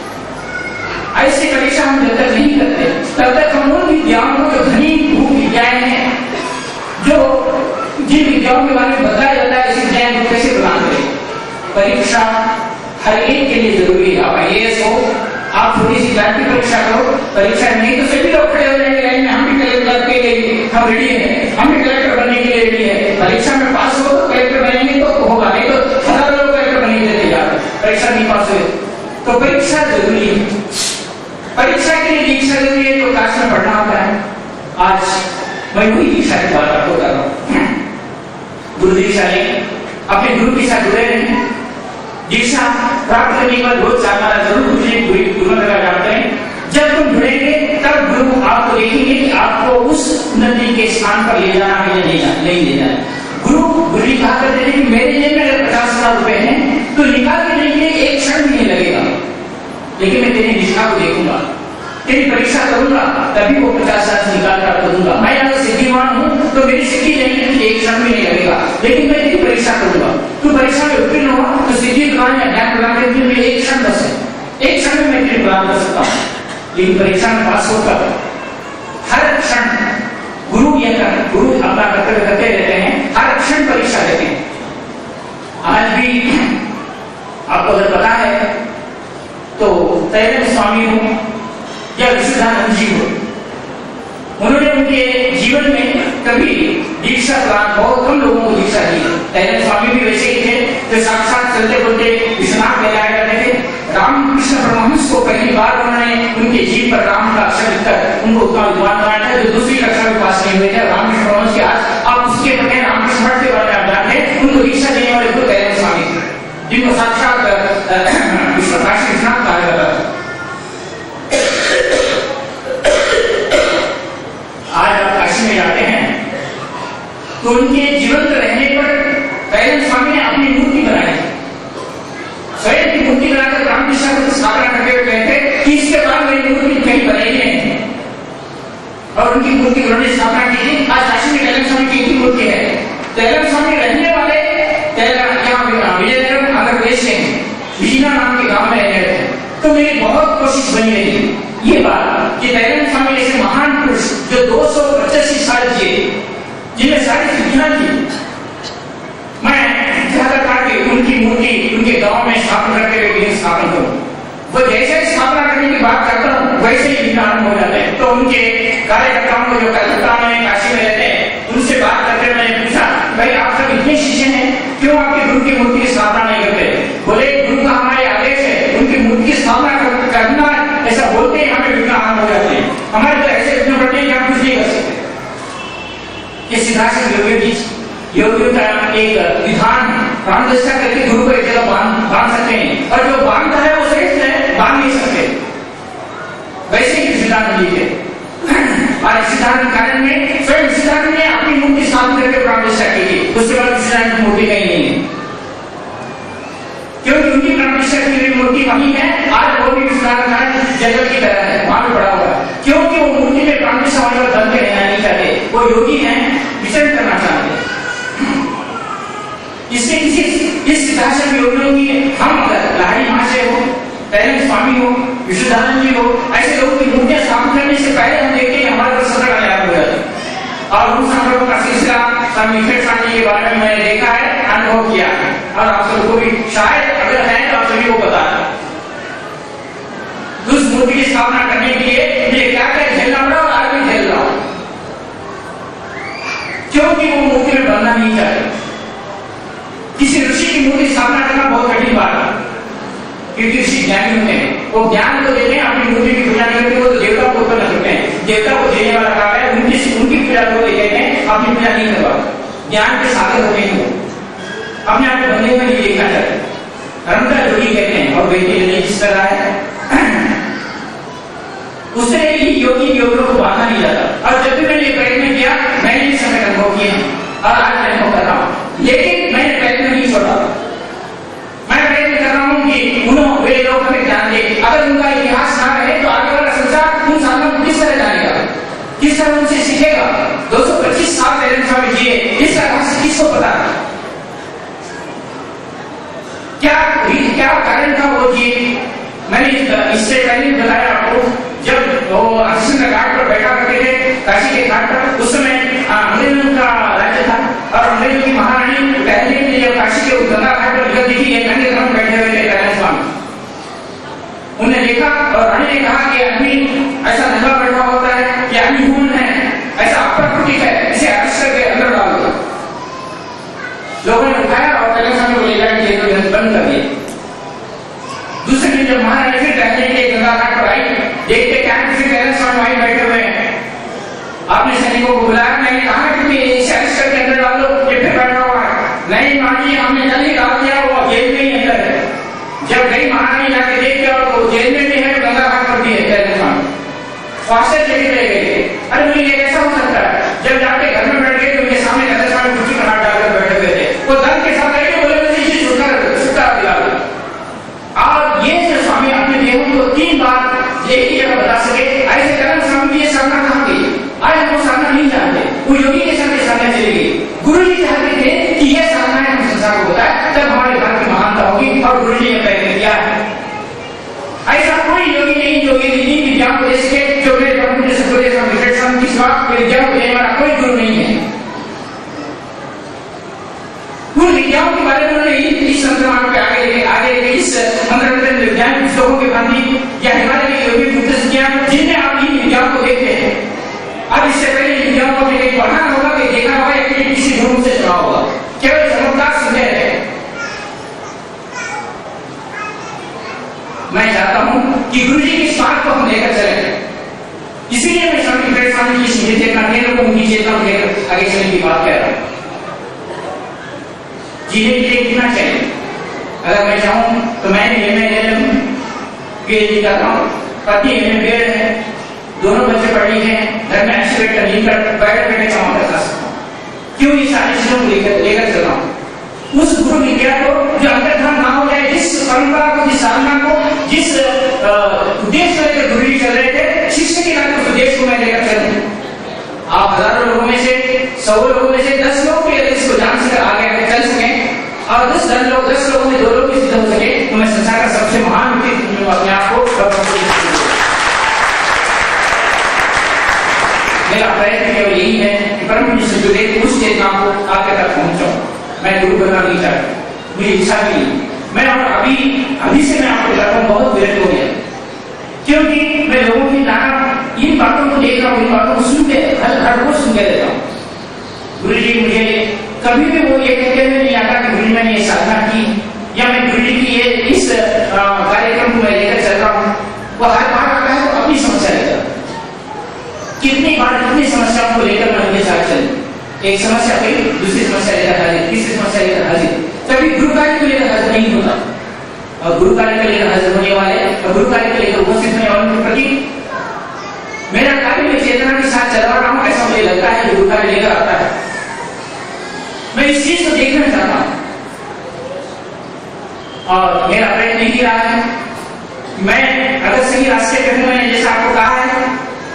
ऐसी परीक्षा हम जब तक नहीं करते तब तक हम उन विद्याओं को जो धनी भूख विद्याएं हैं, जो जिन विद्याओं के बारे में बताया जाता है, इस विद्याएं को कैसे प्रदान करें? परीक्षा हर एक के लिए जरूरी है। आप आई ए एस हो, आप थोड़ी सी क्लास की परीक्षा करो, परीक्षा नहीं तो सभी लोग खड़े हो जाएंगे लाइन में, हम भी कलेक्टर के लिए हम रेडी हैं, हम भी कलेक्टर बनने के लिए रेडी है। परीक्षा में पास हो तो कलेक्टर बनेंगे तो होगा, नहीं तो हजारों लोग कलेक्टर बनेंगे देते जाते, परीक्षा नहीं पास हुए। तो परीक्षा जरूरी है, परीक्षा के लिए दीक्षा जरूरी है, तो क्लास में पढ़ना होता है। आज मैं वही दीक्षा की बात आपको कर रहा हूँ। गुरु दीक्षा लें, अपने गुरु के साथ जुड़े रहें, दीक्षा प्राप्त करने के बाद रोज जाना जरूर गुरु लगा जाते हैं। जब तुम जुड़ेंगे तब गुरु आपको देखेंगे कि आपको उस उन्नति के स्थान पर ले जाना है या नहीं नहीं ले जाना। गुरु गुरु कहा करते हैं कि मेरे जेब में अगर पचास हजार रुपए हैं तो निकाल के देंगे, एक क्षण भी नहीं लगेगा, लेकिन मैं तेरी निष्ठा को देखूंगा, तेरी परीक्षा करूंगा, तभी वो पचास हजार निकाल कर आपको दूंगा। मैं अगर सिद्धिमान हूं तो मेरी सिद्धि नहीं, एक क्षण भी नहीं लगेगा, लेकिन मैं तेरी परीक्षा करूंगा। तू परीक्षा में उत्तीर्ण हुआ तो सिद्धि प्रदान या ज्ञान प्रदान करने में एक क्षण बस है, एक क्षण में मैं तेरी प्रदान कर सकता हूँ। लेकिन परीक्षा में पास होकर हर क्षण गुरु या गुरु अपना कर्तव्य करते रहते हैं, हर क्षण परीक्षा देते हैं। आज भी आपको अगर पता है तो तैयब स्वामी हो या विशुद्धानंद जी हो, उन्होंने उनके जीवन में कभी दीक्षा प्रदान बहुत कम लोगों को दीक्षा दी। तैयब स्वामी भी वैसे ही थे जो साक्षात चलते बोलते विश्वनाथ कहलाया करते थे। रामकृष्ण परमहंस को पहली बार उन्होंने उनके जीव पर राम का अक्षर लिखकर उनको उतना विद्वान बनाया था जो दूसरी कक्षा में पास नहीं हुए थे। रामकृष्ण परमहंस के आज आप उसके पते रामकृष्ण भट्ट के बारे में आप जानते हैं, उनको दीक्षा देने वाले तो तैयब स्वामी थे, जिनको साक्षात विश्वकाशी विश्वनाथ कहा जाता था। आज आप काशी में जाते हैं तो उनके जीवंत रहने पर तैयब स्वामी ने अपनी मूर्ति बनाई, स्वयं की मूर्ति बनाकर रामकृष्ण को स्थापना करते हुए कहते कि इसके बाद मेरी मूर्ति कहीं बनाई है, और उनकी मूर्ति उन्होंने स्थापना की थी। आज काशी में तैयब स्वामी की एक मूर्ति है। तैयब स्वामी रहने वाले यहाँ विजयनगर आंध्र प्रदेश से विजयना नाम के गांव में रह रहे थे। तो मेरी बहुत कोशिश बनी रही ये बात कि तैयब स्वामी ऐसे महान पुरुष जो दो सौ पचासी साल जिए, उनके कार्यकर्ताओं को जो कलकत्ता में काशी में रहते हैं उनसे बात करते मैंने पूछा, भाई आप सब इतने शिष्य हैं, क्यों आपके गुरु की मूर्ति की स्थापना नहीं करते? बोले गुरु का हमारे आदेश है, उनकी मूर्ति की स्थापना करना, ऐसा बोलते ही हमें विघ्न आरंभ हो जाते हैं। हमारे तो ऐसे विघ्न पड़ते हैं कि हम कुछ नहीं कर सकते। ये सिद्धाश्रम योगियों की योगियों का एक विधान प्राण प्रतिष्ठा करके गुरु को एक जगह बांध बांध सकते हैं, और जो बांधता है वो श्रेष्ठ है, बांध नहीं सकते। वैसे ही सिद्धांत जी थे, और सिद्धांत कारण में स्वयं सिद्धांत ने अपनी मूर्ति स्थापित करके प्राण प्रतिष्ठा की थी। उसके बाद सिद्धांत की मूर्ति कहीं नहीं है, क्योंकि उनकी प्राण प्रतिष्ठा की हुई मूर्ति वही है। आज वो भी सिद्धांत जगत की तरह है, वहां पे पड़ा हुआ है, क्योंकि वो मूर्ति में प्राण प्रतिष्ठा वाले बंद के रहना नहीं चाहते, वो योगी है, विचरण करना चाहते। इससे किसी इस सिद्धाश्रम योगियों की हम अगर लाहिड़ी महाशय हो, दयानंद स्वामी हो, विशुद्धानंद जी हो, ऐसे लोगों की मूर्तियां स्थापित करने से पहले हम देखते हैं हमारे पास सदर आजाद हो जाता है। और उन संदर्भों का सिलसिला स्वामी ईश्वर जी के बारे में मैंने देखा है, अनुभव किया है, और आप सबको भी शायद अगर है तो आप सभी को पता है। उस मूर्ति की स्थापना करने के लिए मुझे क्या क्या झेलना पड़ा, और आज भी झेल रहा हूं, क्योंकि वो मूर्ति में बनना नहीं चाहते। किसी ऋषि की मूर्ति स्थापना करना बहुत कठिन बात है, क्योंकि ऋषि ज्ञानी होते हैं, वो ज्ञान को देते हैं, अपनी मूर्ति की पूजा नहीं करते, वो तो देवता को उत्पन्न करते हैं। देवता को देने वाला कहा है, उनकी उनकी पूजा को देते हैं, अपनी पूजा नहीं करवाते। ज्ञान के साधक होते हैं, वो अपने आप को बंधे में नहीं देखा जाता, धर्म का योगी कहते हैं। और वैसे जिस तरह है उससे ही योगी योगियों को बांधा नहीं जाता। और जब भी मैंने ये प्रयत्न किया, मैंने इस समय अनुभव किया, और आज मैं अनुभव कर रहा हूं, लेकिन मैंने प्रयत्न नहीं छोड़ा। मैं प्रयत्न कर रहा हूं कि उन्होंने वे लोग हमें ज्ञान दे। अगर उनका इतिहास ना रहे तो आगे वाला संसार उन साधनों को किस तरह जानेगा, किस तरह उनसे सीखेगा? दो सौ पच्चीस साल दयानंद स्वामी जिए, इस तरह से किसको पता है क्या क्या कारण था वो जिए? मैंने इससे पहले बताया आपको, जब वो हरिश्चंद्र घाट पर बैठा करते थे काशी के घाट पर, उस समय अंग्रेजों का राज्य था, और अंग्रेजों की महारानी पहले ने जब काशी के गंगा घाट पर निकल देखी, एक अन्य धर्म बैठे हुए थे दयानंद स्वामी, उन्हें देखा और रानी ने कहा कि आदमी ऐसा नंगा बैठा होता है, कि आदमी ह्यूमन है, ऐसा अप्रकृतिक है, इसे अरेस्ट करके अंदर डाल दो। लोगों ने उठाया और दयानंद स्वामी को ले जाकर तो बंद कर दिया। दूसरे दिन जब महारानी फिर टहलने के लिए गंगा घाट पर आई, देखते क्या फिर दयानंद स्वामी वहीं बैठे हुए हैं। आपने सैनिकों को बुलाया, मैंने कहा कि इसे अरेस्ट करके अंदर डाल दो, ये फिर बैठा हुआ है। नहीं मानिए, हमने कल ही डाल दिया, वो जेल में ही अंदर है। जब गई महारानी जाके देख के, और वो जेल में भी है, गंगा घाट पर भी है दयानंद स्वामी। फास्टर चले रह गए, अरे मुझे ये कैसा हो सकता है? जब जाके घर में बैठ गए तो उनके सामने दयानंद स्वामी कुर्सी पर हाथ डालकर बैठे हुए थे। वो दर्द के साथ आए, बोले मुझे इसे छुटकारा दिला दो। और ये जो स्वामी अपने देहों को तीन बार एक ही जगह बता सके, ऐसे दयानंद स्वामी की साधना कहाँ गई? आज हम वो साधना नहीं जानते, वो योगी के साथ साधना चलेगी। गुरु जी चाहते थे कि यह साधना है, हम संसार को बताए, तब हमारे भारत की महानता होगी, और गुरु जी ने प्रयत्न किया है। ऐसा कोई योगी नहीं जो इतनी विद्याओं को दे सके, जो मेरे प्रभु ने सतोदेव और विशेषण की सेवा विद्याओं को देने वाला कोई गुरु नहीं है। उन विद्याओं के बारे में उन्होंने इस संक्रमण पे आगे आगे इस मंत्र विज्ञान श्लोकों के भांति या हिमालय योगी गुप्त ज्ञान, जिनमें आप इन विद्याओं को देखते हैं। अब इससे पहले इन विद्याओं को कहीं पढ़ना होगा, कि देखना होगा, या कहीं किसी गुरु से सुना होगा, केवल चमत्कार सुने हैं। मैं चाहता हूं कि गुरु जी की बात को हम लेकर चलें। इसीलिए मैं स्वामी विवेकानंद की सीधे चेतना केंद्र को उनकी चेतना को लेकर आगे चलने की बात कह रहा हूं। जीने के लिए कितना चाहिए? अगर मैं चाहूं तो मैंने निर्णय ले लूं, पीएचडी कर रहा हूं, पति एम ए है, दोनों बच्चे पढ़ लिखे हैं, घर में ऐसे बैठकर नींद कर बैठ बैठे काम कर सकता हूं। क्यों ये सारी चीजों को लेकर लेकर चल रहा हूं? उस गुरु विद्या को जो अंतर्धान ना हो जाए, जिस परंपरा को, जिस साधना को, जिस उद्देश्य को लेकर गुरु जी चल रहे थे, शिष्य के नाते उस उद्देश्य को मैं लेकर चलूं। आप हजारों लोगों में से, सौ लोगों में से दस लोग भी अगर इसको जान सकर आगे आगे चल सके, और दस दस लोग दस लोगों में दो लोग भी सिद्ध हो सके, तो मैं संसार का सबसे महान व्यक्ति अपने आप को मेरा प्रयत्न केवल यही है कि परम पुण्य से जुड़े उस चेतना को आपके तक पहुंचाऊं। मैं गुरु बनना नहीं चाहता, मुझे इच्छा भी नहीं। मैं और अभी अभी से मैं आपको बताता हूँ, बहुत विरक्त हो गया, क्योंकि मैं लोगों की नाना इन बातों को देख रहा हूँ, इन बातों को सुन के हर हर रोज सुन के रहता हूँ। गुरु जी मुझे कभी भी वो ये कहते हुए नहीं आता कि गुरु जी मैंने ये साधना की या मैं गुरु जी की ये इस कार्यक्रम को मैं लेकर चल रहा हूँ। वो हर बार आता है तो अपनी समस्या लेकर, कितनी बार कितनी समस्याओं को लेकर मैं उनके साथ चलूं, एक समस्या पे दूसरी समस्या लेकर हाजिर, तीसरी समस्या लेकर हाजिर, कभी गुरु कार्य को लेकर हाजिर नहीं होता। और गुरु कार्य को लेकर हाजिर होने वाले और गुरु कार्य को लेकर उपस्थित होने वालों के प्रति मेरा कार्य में चेतना के साथ चला रहा हूं, ऐसा मुझे लगता है गुरु कार्य लेकर आता है। मैं इस चीज को देखना चाहता हूं और मेरा प्रयत्न यही रहा है, मैं अगर सही रास्ते पे हूं, मैंने जैसा आपको कहा है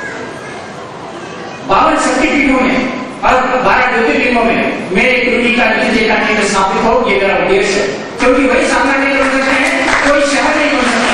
बावन शक्तिपीठों में और बारह ज्योतिर्लिंगों में मेरे गुरु जी का नित्य चेतना केंद्र स्थापित हो, ये मेरा उद्देश्य है। क्योंकि वही साधना केंद्र बन सकते हैं, कोई शहर नहीं बन सकता।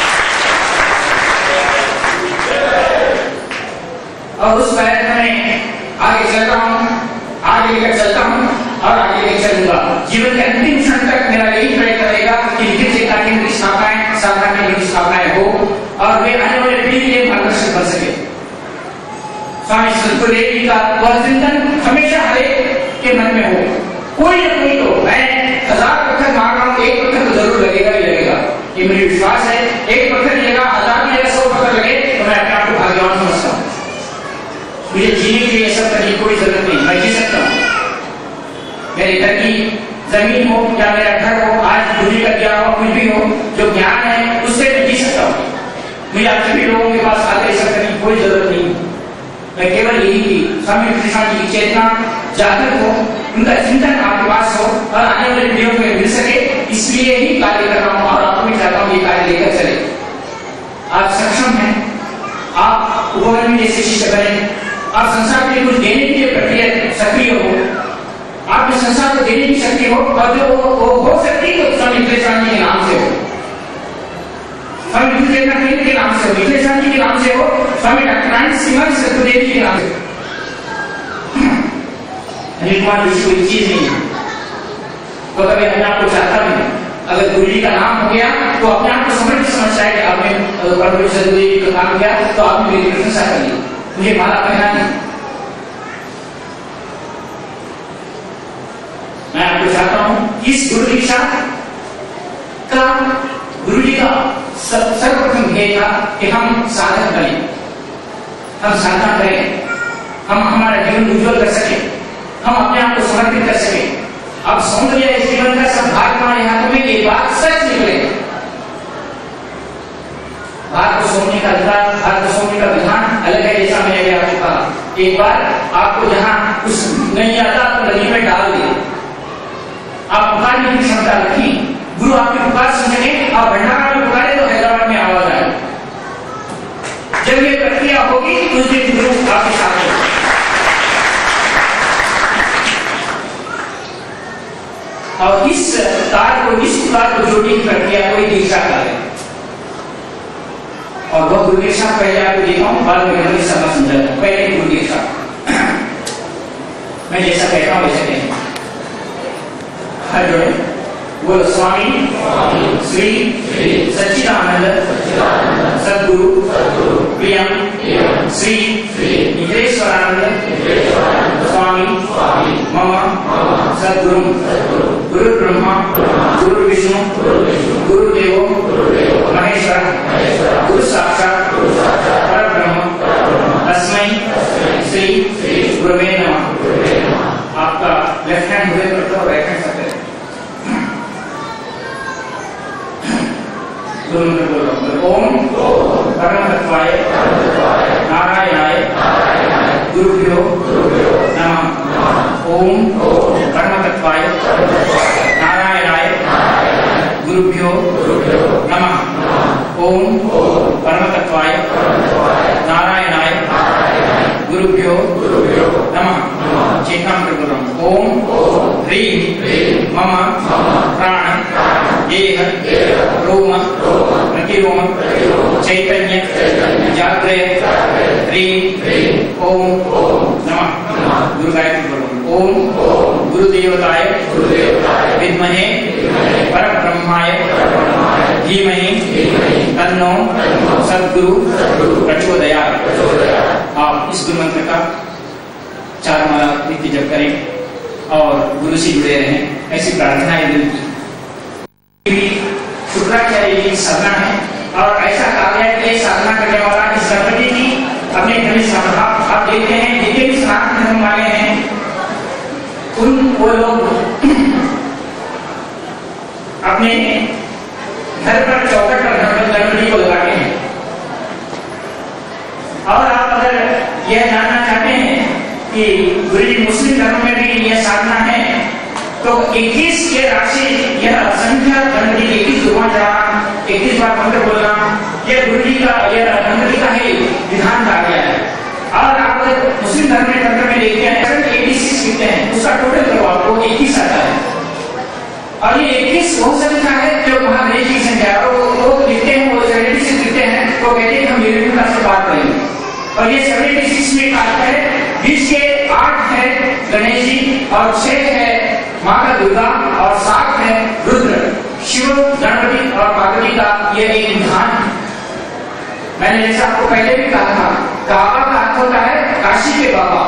और उस प्रयत्न में आगे चल रहा हूं, आगे लेकर चलता हूं और आगे लेकर चलूंगा। जीवन के अंतिम क्षण तक मेरा यही प्रयत्न रहेगा कि नित्य चेतना केंद्र की स्थापनाएं, साधना केंद्र की स्थापनाएं हो और वे आने वाले पीढ़ी के लिए मार्गदर्शक बन सके। स्वामी सतगुरुदेव जी का वह चिंतन हमेशा हर एक के मन में हो। कोई न कोई तो, मैं हजार पत्थर मार रहा हूं, एक पत्थर तो जरूर लगेगा ही लगेगा, ये मेरी विश्वास है। एक पत्थर लगेगा, हजार की जगह सौ पत्थर लगे तो मैं अपने आप को भाग्यवान समझता हूँ। मुझे जीने के लिए सब करने की कोई जरूरत नहीं, मैं जी सकता हूँ। मेरे घर की जमीन हो या मेरा घर हो, आज गुरु जी का दिया हुआ कुछ भी हो, जो ज्ञान है उससे मैं जी सकता हूँ। मुझे आप सभी लोगों के पास आकर सब करने की कोई जरूरत नहीं। मैं केवल यही कि स्वामी कृष्ण जी की चेतना जागृत हो, उनका चिंतन आपके पास हो और आने वाले पीढ़ियों को मिल सके, इसलिए ही कार्य कर रहा हूं और आपको भी चाहता हूं ये कार्य लेकर चले। आप सक्षम हैं, आप उपवन जैसे शिष्य बने, आप संसार के लिए कुछ देने के लिए प्रक्रिया सक्रिय हो, आप इस संसार को देने की शक्ति हो और जो वो, वो हो सकती है तो स्वामी कृष्ण जी के नाम से हो, स्वामी चेतना केंद्र के नाम से हो, विश्लेषण जी के नाम से हो, स्वामी डॉक्टर श्रीमान सतगुरुदेव जी के नाम से। अनिल कुमार ऋषि कोई चीज नहीं है, तो कभी अपने आप को चाहता भी नहीं। अगर गुरु जी का नाम हो गया तो अपने आप को समझ समझता है कि आपने परम सतगुरुदेव जी का नाम किया तो आपने मेरी प्रशंसा कर ली, मुझे माला पहना नहीं। मैं आपको चाहता हूं इस गुरु दीक्षा का, गुरु जी का सर्वप्रथम ध्येय था कि हम साधन करें, हम साधना करें, हम हमारा जीवन उज्जवल कर सके, हम अपने आप को समर्पित कर सके। अब सौंदर्य इस जीवन का सब भाग हमारे हाथों में, ये बात सच निकले। भाग को सोने का अधिकार, भाग को सोने का विधान अलग है, जैसा मैंने अभी आपको कहा। एक बार आपको जहां कुछ नहीं आता तो नदी में डाल दिया, आप पुकारने की क्षमता रखी, गुरु आपकी पुकार सुन सके, आप भंडारा में पुकारे तो हैदराबाद में आवाज आए। जब ये प्रक्रिया होगी उस दिन गुरु आपके साथ होगा। और इस तार को, इस तार को जोड़ने की प्रक्रिया को दीक्षा कार्य है। और वह गुरु दीक्षा पहले आपको देखा हूं, बाद में मैं समझ समझा। पहले गुरु दीक्षा मैं जैसा कहता हूं वैसे कहें, हर जोड़े बोलो। स्वामी श्री सच्चिदानंद सद्गुरु प्रियम श्री निधेश्वरानंद स्वामी मम सद्गुरु गुरु ब्रह्मा गुरु विष्णु गुरुदेव महेश्वर गुरु साक्षात परब्रह्म तस्मै श्री गुरुवे नमः। आपका लेफ्ट हैंड हुए करते हो, राइट हैंड सकते हैं। ओम परमतत्वाय नारायणाय गुरुभ्यो नमः। ओम परमतत्वाय नारायणाय गुरुभ्यो नमः। ओम परमतत्वाय नारायणाय गुरुभ्यो नमः। चेतना में बोल रहा हूँ। ओम ह्रीं मम प्राण देह रोम प्रतिरोम चैतन्य जागृत ह्रीं ओम नमः। गुरु गायत्री बोलो। ओम गुरुदेवताय विद्महे परब्रह्माय धीमहि तन्नो सद्गुरु प्रचोदयात्। आप इस गुरु मंत्र का चार माला नित्य जप करें और गुरु से जुड़े रहें, ऐसी प्रार्थना है। शुक्राचार्य की साधना है और ऐसा कहा गया है कि साधना करने वाला इस गणपति की अपने घर में साधना आप देखते हैं, जितने भी सनातन धर्म वाले हैं उन वो लोग अपने घर पर चौखट पर गणपति को लगाते हैं। और आप अगर यह जानना चाहते हैं कि गुरु मुस्लिम धर्म में भी यह साधना है तो इक्कीस ये राशि, यह संख्या गणपति की इक्कीस दुआ चढ़ाना, इक्कीस बार मंत्र बोलना, यह गुरु जी का, यह गणपति का ही विधान कहा गया है। और आप अगर मुस्लिम धर्म में तंत्र में देखते हैं छियासी लिखते हैं, उसका टोटल करो आपको इक्कीस आता है। और ये इक्कीस वो संख्या है जो महागणेश की संख्या है। वो लिखते हैं, वो छियासी लिखते हैं, वो कहते हैं हम निर्विघ्नता से बात करेंगे। और ये छियासी में आता है, बीस के आठ है गणेश जी और छह है माता दुर्गा और सात है रुद्र, शिव, गणपति और पार्वती का यह एक विधान। मैंने जैसा आपको पहले भी कहा था, काबा का अर्थ होता है काशी के बाबा,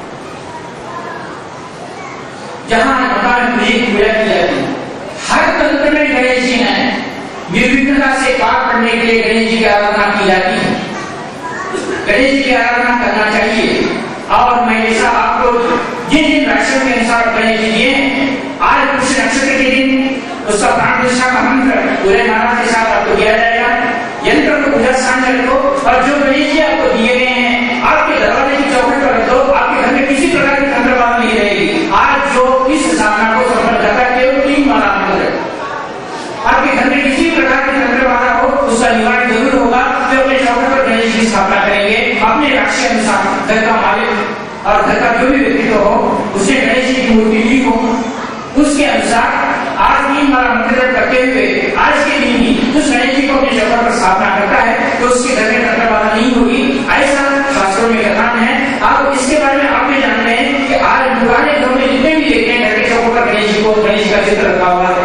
जहां माता में पूजा की जाती है। हर तंत्र में गणेश जी है, निर्विघ्नता से पाठ पढ़ने के लिए गणेश जी की आराधना की जाती है, गणेश जी की आराधना करना चाहिए। और मैं जैसा आपको जिन जिन राशियों के अनुसार गणेश जी दिए, आज पुष्य नक्षत्र के दिन उसका प्राण प्रतिष्ठा का मंत्र पूरे महाराज के साथ आपको दिया जाएगा। यंत्र को पूजा स्थान में रखो और जो गणेश जी आपको दिए गए हैं आपके दरवाजे की चौखट पर रख दो। आपके घर में किसी प्रकार की तंत्रबाधा नहीं रहेगी। आज जो इस साधना को सफल करता है केवल तीन माला मंत्र, आपके घर में किसी प्रकार की तंत्रबाधा हो उसका निवारण जरूर होगा। जो अपने चौखट पर गणेश की स्थापना करेंगे, अपने राशि अनुसार घर का मालिक और घर का जो भी व्यक्तित्व हो उसे गणेश जी की मूर्ति ली हो, उसके अनुसार आज तीन माला मंत्र करते हुए आज के दिन ही उस गणेश जी को अपने चौखट पर स्थापना करता है तो उसके घर में तंत्रबाधा नहीं होगी, ऐसा शास्त्रों में कथन है। आप इसके बारे में आप भी जानते हैं कि आज पुराने घरों में जितने भी देखते हैं घर के चौखट पर गणेश जी को गणेश का चित्र रखा हुआ है।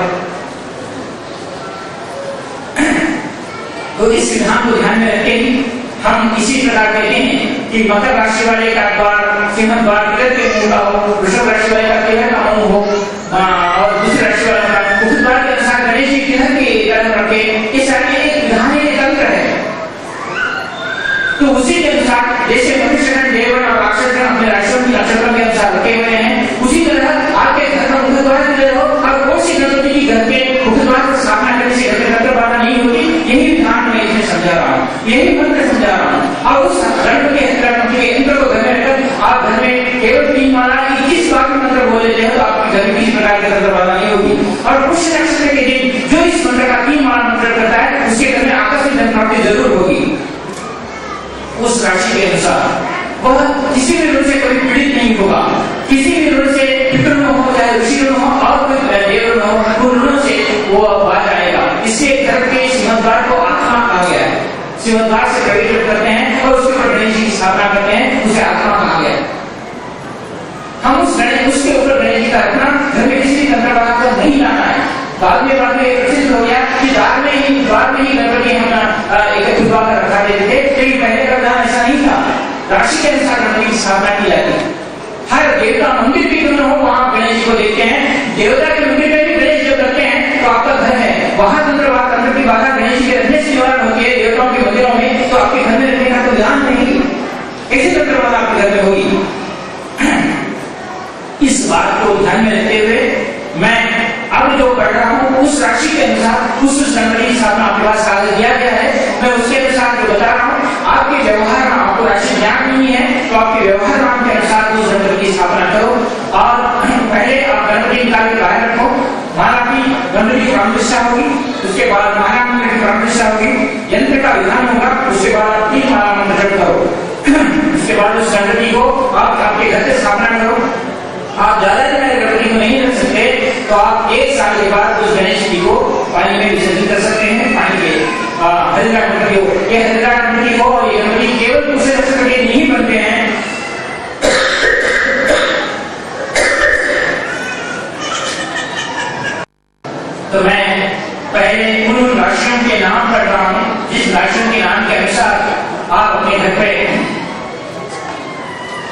तो इस विधान को ध्यान में रखते ही हम इसी प्रकार कहते हैं कि मकर राशि वाले का द्वार सिंह द्वार तिलक के मुंह का हो, वृषभ राशि वाले का तिलक का मुंह हो और दूसरी राशि वाले का मुख द्वार के अनुसार गणेश जी तिलक के कदम रखे। इस तरह एक विधान एक तंत्र है। तो उसी के अनुसार जैसे मनुष्य देवन और राक्षस अपने राशियों की नक्षत्रों के अनुसार रखे हुए हैं, उसी तरह आपके घर का मुख द्वार हो और कौन सी गणपति की घर के मुख द्वार पर स्थापना करने से घर में तंत्रबाधा नहीं होती। यही विधान मैं इसमें समझा रहा हूँ, यही मंत्र समझा रहा हूँ। और उस गणपति के यंत्र को घर में रखकर आप घर में केवल तीन माला इक्कीस बार में मंत्र बोल लेते हैं तो आपके घर में किसी प्रकार की तंत्रबाधा नहीं होगी। और पुष्य नक्षत्र के दिन जो इस मंत्र का तीन माला मंत्र करता है उसके घर में आकस्मिक धन प्राप्ति जरूर होगी। उस राशि के अनुसार वह किसी भी रूप से कभी पीड़ित नहीं होगा, किसी भी रूप से पितृ हो चाहे ऋषि हो और कोई देव हो, उन ऋणों से वो बाहर आएगा। इससे घर के सिंहद्वार को आत्मा कहा गया है। सिंहद्वार से प्रवेश करते हैं और उसके ऊपर गणेश जी की स्थापना करते हैं, उसे आत्मा कहा गया है। हम उस गणेश उसके ऊपर गणेश जी का रखना, घर में किसी तंत्रबाधा को नहीं लाना है। बाद में बाद में प्रसिद्ध हो गया कि द्वार में ही द्वार में ही गणपति हम एकत्रित कर रखा देते थे, लेकिन पहले का विधान ऐसा नहीं था। राशि के अनुसार गणपति की स्थापना की जाती है। हर देवता मंदिर भी क्यों न हो वहां गणेश जी को देखते हैं। देवता के मंदिर में भी गणेश जब रखते हैं तो आपका घर है, वहां तंत्रबाधा तंत्र की बाधा गणेश जी के रखने से निवारण होती है। देवताओं के मंदिरों में तो आपके घर में रखने का तो ध्यान नहीं, ऐसी तंत्रबाधा आपके घर में होगी। इस बात को ध्यान में रखते हुए मैं अब जो पढ़ रहा हूँ उस राशि के अनुसार उस गणपति की स्थापना आपके पास कागज दिया गया है, मैं उसके अनुसार जो बता रहा हूँ। आपके व्यवहार में आपको राशि ज्ञान नहीं है तो आपके व्यवहार नाम के अनुसार उस गणपति की स्थापना करो। और पहले आप गणपति निकाल के बाहर रखो, माला की गणपति की प्राण प्रतिष्ठा होगी, उसके बाद माला मंत्र की प्राण प्रतिष्ठा होगी, यंत्र का विधान होगा, उसके बाद आप तीन माला मंत्र जप करो। उसके बाद उस गणपति को आप आपके घर से स्थापना करो। आप ज्यादा दिन में गणपति को नहीं रख सकते तो आप एक साल के बाद उस गणेश जी को पानी में विसर्जित कर सकते हैं। पानी के हरिद्रा गणपति हो, ये हरिद्रा गणपति हो और ये गणपति केवल दूसरे नक्षत्र के नहीं बनते हैं। तो मैं पहले उन राशियों के नाम पढ़ रहा हूँ जिस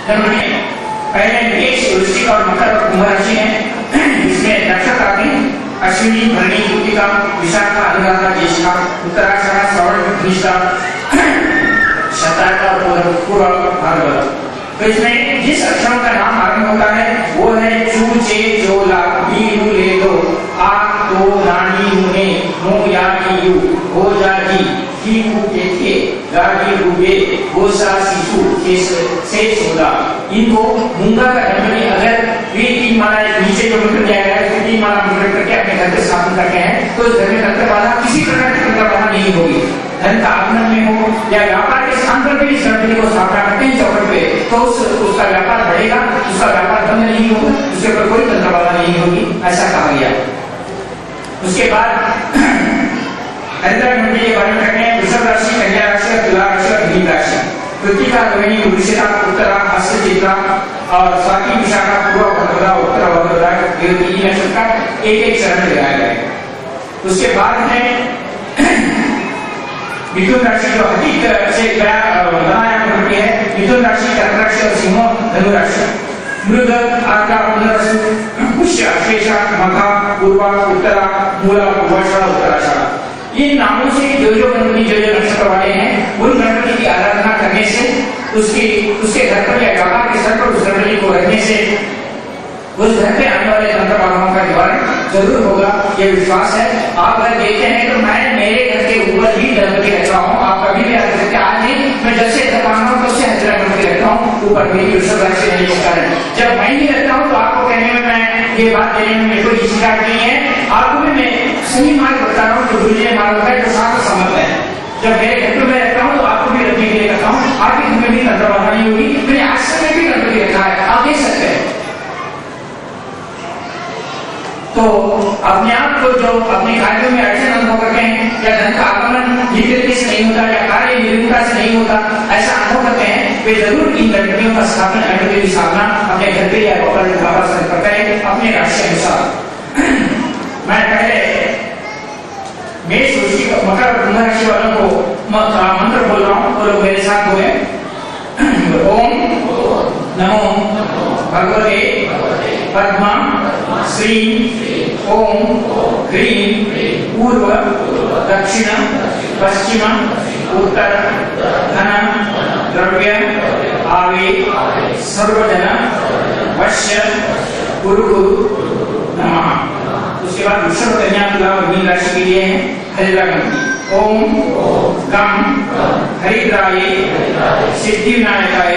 गणपति पहले मेष, वृश्चिक और मकर और कुंभ राशि है। इसमें नक्षत्र आते हैं अश्विनी, भरणी, कृत्तिका, विशाखा, अनुराधा, ज्येष्ठा, उत्तराषाढ़, श्रवण, धनिष्ठा, शताका और पूर्व भाद्रपद। तो इसमें जिस अक्षरों का नाम आरंभ होता है वो है चू, चे, जोला, बी, रू, ले, दो, आ, तो, नानी, मुने, नो, या, की, यू, हो, जा, जी, की, कु, के, के, गा, गी, गुबे, गोसा, शिशु, से, सोला। इनको मूंगा का गणपति अगर वे तीन माला नीचे जो मंत्र दिया गया है उसको तीन माला मंत्र करके अपने घर पे स्थापन करते हैं तो उस घर में तंत्र बाधा किसी प्रकार की तंत्र बाधा नहीं होगी। धन का आगमन में हो या व्यापार के स्थान पर भी इस गणपति को स्थापना करते हैं चौकट पे तो उस, उसका व्यापार बढ़ेगा, उसका व्यापार बंद नहीं होगा, उसके ऊपर कोई तंत्र बाधा नहीं होगी, ऐसा कहा गया। उसके बाद हरिद्रा गणपति के बारे में कहते हैं वृषभ राशि, कन्या राशि, तुला राशि और मीन राशि। कृत्तिका, रोहिणी, मृगशिरा, उत्तरा, हस्त, चित्रा और स्वाति, विशाखा, पूर्व भद्रदा, उत्तर भद्रदा ये तीन नक्षत्र एक एक चरण में लगाया गया है। उसके बाद में मिथुन राशि जो अधिक से बनाया गणपति है, मिथुन राशि, कर्क राशि और सिंह धनु राशि। मृग, आर्द्रा, पुनरसु, पुष्य, शेषा, मखा, पूर्वा, उत्तरा, मूला, पूर्वाषाढ़, उत्तराषाढ़। इन नामों से जो जो गणपति जो जो नक्षत्र वाले हैं उन गणपति की आराधना करने से उसकी उसके घर पर या व्यापार के स्तर पर उस गणपति को रखने से उस घर पे आने वाले तंत्र बाधाओं का निवारण जरूर होगा, ये विश्वास है। आप अगर देखते हैं तो मैं मेरे घर के ऊपर ही गणपति रखता हूँ, आप कभी भी आकर सकते आज नहीं मैं जब से रखा हूँ तब से हजरा गणपति रखता हूँ ऊपर मेरी वृषभ राशि रहने के कारण। जब मैं ही रखता हूँ तो आपको कहने में मैं ये बात देने में मेरे को हिचकिचाहट नहीं है, आपको भी मैं सही मार्ग बता रहा हूँ जो गुरु जी ने मार्ग बताया जो शास्त्र सम्मत है। जब मेरे घर पे मैं रखता हूँ तो आपको भी रखने के लिए रखता हूँ, आपके घर में भी तंत्र बाधा नहीं होगी। मैंने आज से भी गणपति रखा है, आप देख सकते हैं। तो अपने आप को जो अपने कार्यों में अड़चन अनुभव करते हैं या धन का आगमन ठीक तरीके से नहीं होता या कार्य निर्विघ्नता से नहीं होता ऐसा अनुभव करते हैं वे जरूर इन गणपतियों का स्थापना गणपति की स्थापना अपने घर पे या बाबा से करते हैं अपने राशि के अनुसार। मैं पहले मेष, वृश्चिक, मकर और कुंभ राशि वालों को मंत्र बोल रहा हूँ, वो लोग मेरे साथ बोले। ओम नमो भगवते पद्मा श्री ओम ह्रीं पूर्व दक्षिण पश्चिम उत्तर धन द्रव्य आवे सर्वजन वश्य गुरु गुरु नमः। उसके बाद वृषभ, कन्या, तुला और मीन राशि के लिए है हरिद्रा गणपति। ओम गम हरिद्राय सिद्धि विनायकाय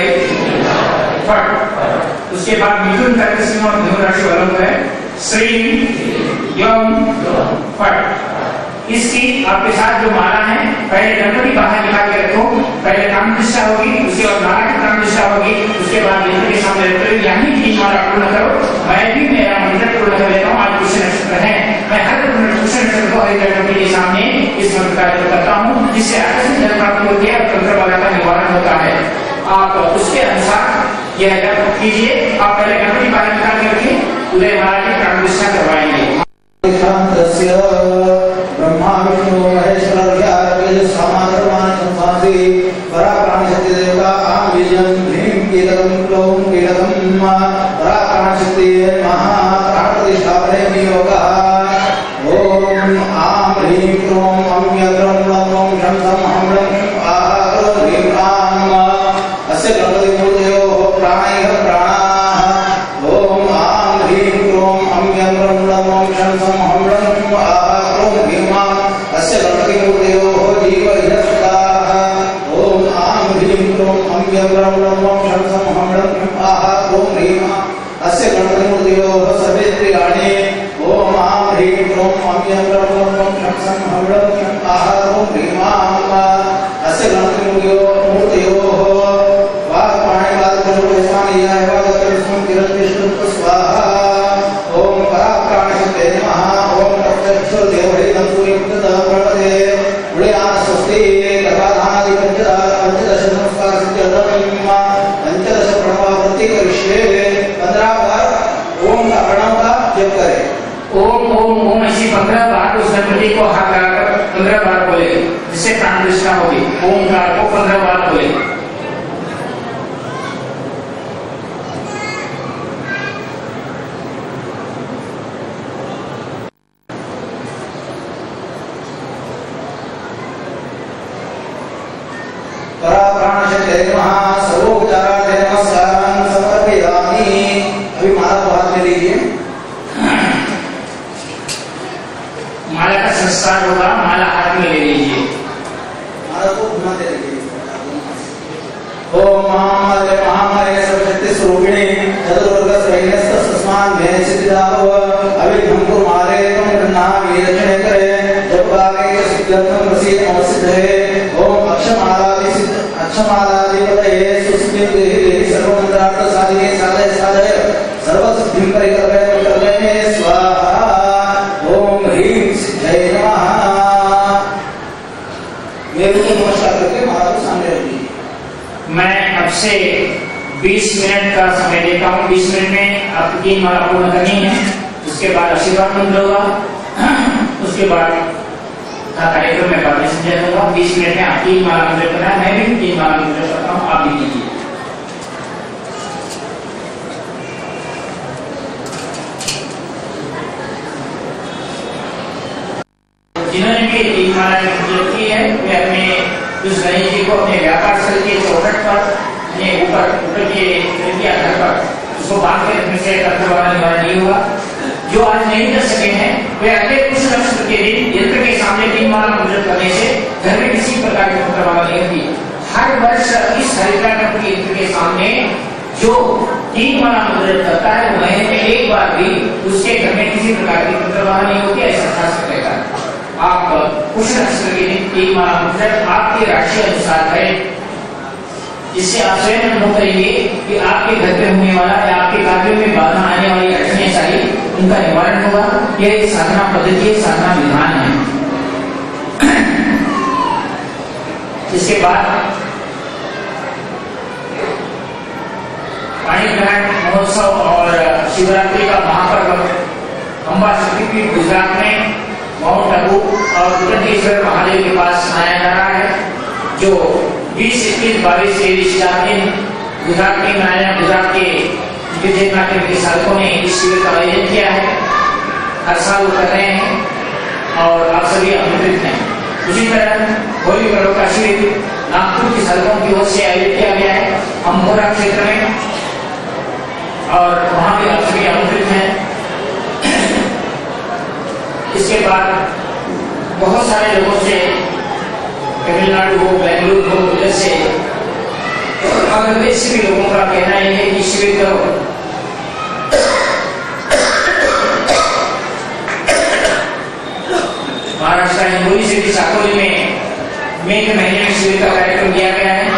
फट। उसके बाद मिथुन, कर्क, सिंह और धनु राशि वालों को है श्री यम फट। इसकी आपके साथ जो माला है पहले गणपति बाहर निकाल के रखो, पहले काम दिशा होगी उसके बाद माला की काम दिशा होगी उसके बाद गणपति के सामने रखो, यानी तीन माला पूर्ण करो। मैं भी मेरा मंत्र पूर्ण कर लेता हूँ। आज पुष्य नक्षत्र है, मैं हर पुष्य नक्षत्र को हरिद्रा गणपति के सामने इस मंत्र का जप करता हूँ जिससे आकस्मिक धन प्राप्ति होती है और तंत्र बाधा का निवारण होता है। आप उसके अनुसार यह जप कीजिए। आप पहले गणपति बाहर निकाल के रखिए, उदय महाराज की काम दिशा करवाएंगे। ब्रह्मा विष्णु महेश्वर परा प्राण शक्ति देवता आम बीजम ह्रीं कीलकम क्लोम कीलकम परा प्राण शक्ति महा प्राण प्रतिष्ठापने नियोगः। ओम आम ह्रीं क्लोम अम यत्रम लम शं सम हम लं आह ह्रीं आम अस्य गणपति मूर्तयोः प्राणैः प्राणाः। ओम आम ह्रीं क्लोम अम यत्रम लम शं सम हम लं आह ह्रीं आम अस्य गणपति मूर्तयोः जीव अस्य गणपतिमूर्तयोः सर्वेन्द्रियाणि। ओम आं ह्रीं क्रों अं यं शं सं हं लं आह ह्रीं आं अस्य गणपतिमूर्तयोः वाक्पाणिपादपुष्पपुष्पाणि स्वाहा। ओम पराप्राणशक्ते नमः। ओम तत्सवितुर्देवहरि सूर्यपुत्रः प्रणपते उदयान स्वस्ति कथाधानादि पंचदश नमस्कार सिद्ध्यर्थं पंचदश प्रणवावृत्ति करिष्ये। पंद्रह बार ओम का प्रणव का जप करें। ओम ओम ओम ऐसी पंद्रह बार उस गणपति को हाथ लगाकर पंद्रह बार बोले जिससे प्राण प्रतिष्ठा होगी। ओम का को पंद्रह बार बोले। महामन्त्रे नमः सर्वोपचारार्थे नमस्कारान् समर्पयामि। अभी माला को हाथ में लीजिए। माला का संस्कार होगा, माला हाथ में ले लीजिए। माला को घुमाते रहिए। ओम महामारे महामारे सर्वशक्ति स्वरूपिणी चतुर्वर्ग श्रेयस्थ सस्मान में सिद्धाव अभिघ्नं कुर्मारे त्वं गृह्णामि रक्षणे करे जपकाले सिद्धं प्रसीद नमस्ते। ओम अक्षमालादि सिद्ध अक्षमालादि पतये सुस्मिं देहि सर्वमंत्रार्थ साधिके साधय साधय सर्वसिद्धिं परिकल्पय परिकल्पय स्वाहा। ओम ह्रीं सिद्धये नमः। मेरे को नमस्कार करके माला को सामने रखिए। मैं अब से बीस मिनट का समय देता हूँ। बीस मिनट में आपकी तीन माला पूर्ण करनी है। उसके बाद आशीर्वाद मंत्र होगा। उसके बाद कार्यक्रम में बाद में समझा होगा। बीस मिनट में आप तीन माला मंत्र करना है। मैं भी तीन माला मंत्र करता हूँ, आप भी कीजिए। जिन्होंने भी तीन माला मंत्र की है वे अपने उस गणेश जी को अपने व्यापार स्थल के चौखट पर ऊपर ऊपर के आधार पर उसको बांध के रखने से तंत्र वाला निवारण नहीं हुआ। जो आज नहीं कर सके हैं वे अगले कुछ नक्षत्र के दिन यंत्र के सामने तीन माला मंत्र करने से घर में किसी प्रकार की तंत्र वाला नहीं होती। हर वर्ष इस हरिद्वार गणपति यंत्र के सामने जो तीन माला मंत्र करता है वो महीने में एक बार भी उसके घर में किसी प्रकार की तंत्र वाला नहीं होती। ऐसा शास्त्र कहता है। आप कुछ नक्षत्र के दिन तीन माला मंत्र आपके राशि अनुसार करें, जिससे आप स्वयं अनुभव करेंगे कि आपके घर पे होने वाला या आपके कार्यों में बाधा आने वाली अड़चनें सारी उनका निवारण होगा। यह एक साधना पद्धति, साधना विधान है। इसके बाद पाणी ग्रहण महोत्सव और शिवरात्रि का महापर्व अंबा शक्तिपीठ गुजरात में माउंट आबू और दुर्गेश्वर महादेव के पास मनाया जा रहा है, जो बीस इक्कीस बाईस तेईस चार दिन गुजरात में मनाया। गुजरात के विजयनाथ के साधकों ने इस शिविर का आयोजन किया है। हर साल कर रहे हैं और आप सभी आमंत्रित हैं। उसी तरह होली पर्व का शिविर नागपुर के साधकों की ओर से आयोजित किया गया है अम्बोरा क्षेत्र में, और वहां भी आप सभी आमंत्रित हैं। इसके बाद बहुत सारे लोगों से तमिलनाडु हो, बेंगलुरु हो, उधर से और विदेश से भी लोगों का कहना यह है कि शिविर करो। महाराष्ट्र हिंगोली से भी साकोली में मई के महीने में शिविर का कार्यक्रम किया गया है।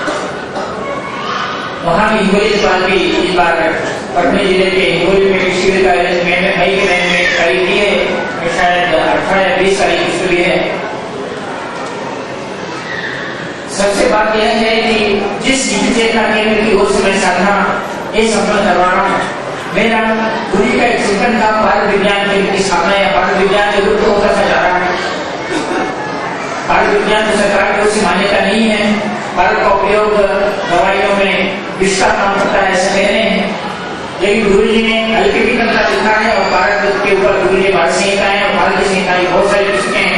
वहां भी हिंगोली के बाद भी इस बार पटना जिले के हिंगोली में शिविर का आयोजन मई के महीने में तारीख की है, शायद अठारह या बीस तारीख को भी है। सबसे बात यह है कि जिस चेतना केंद्र की ओर से मैं साधना ये सफल करवा रहा हूँ, मेरा गुरु का एक चिंतन था भारत विज्ञान केंद्र की स्थापना या भारत विज्ञान के रूप होता सा जा रहा है। भारत विज्ञान को सरकार की ओर से मान्यता नहीं है। भारत का उपयोग दवाइयों में विष का काम करता है ऐसा कह रहे हैं, लेकिन गुरु जी ने अल्केमी तंत्र लिखा है और भारत के ऊपर गुरु जी भारत संहिताएं और भारत की संहिताएं बहुत सारी पुस्तकें हैं।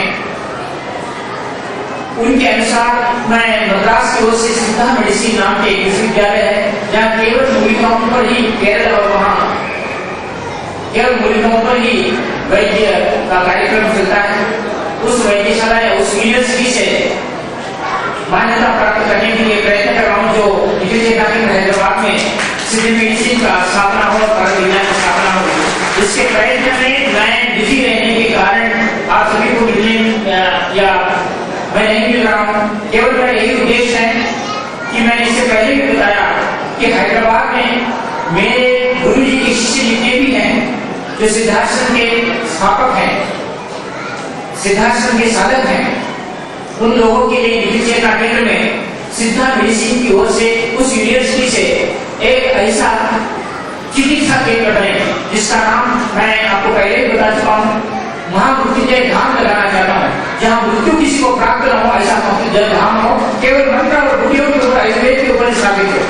उनके अनुसार मैं मद्रास की ओर से सिद्धा मेडिसिन नाम के एक विश्वविद्यालय है जहाँ केवल मूलिकाओं पर ही केरल और वहाँ केवल मूलिकाओं पर ही वैद्य का कार्यक्रम चलता है। उस वैद्यशाला या उस यूनिवर्सिटी से मान्यता प्राप्त करने के लिए प्रयत्न कर रहा हूँ, जो हैदराबाद में सिद्ध मेडिसिन का स्थापना हो और भारत विज्ञान की स्थापना हो। इसके प्रयत्न में मैं बिजी रहने के कारण आप सभी को मिलने या मैं नहीं मिल रहा हूँ। केवल मेरा यही उद्देश्य है कि मैंने इससे पहले भी बताया कि हैदराबाद में मेरे गुरु जी के शिष्य जितने भी हैं, जो सिद्धाश्रम के स्थापक हैं, सिद्धाश्रम के साधक हैं, उन लोगों के लिए निधि चेतना केंद्र में सिद्धा मेडिसिन की ओर से उस यूनिवर्सिटी से एक ऐसा चिकित्सा केंद्र बने जिसका नाम मैं आपको पहले ही बता चुका हूँ, महामृत्युंजय धाम लगाना चाहता हूँ, जहाँ मृत्यु किसी को प्राप्त न हो ऐसा मृत्युंजय धाम हो, केवल मंत्र और बुढ़ियों के ऊपर आयुर्वेद के ऊपर स्थापित हो।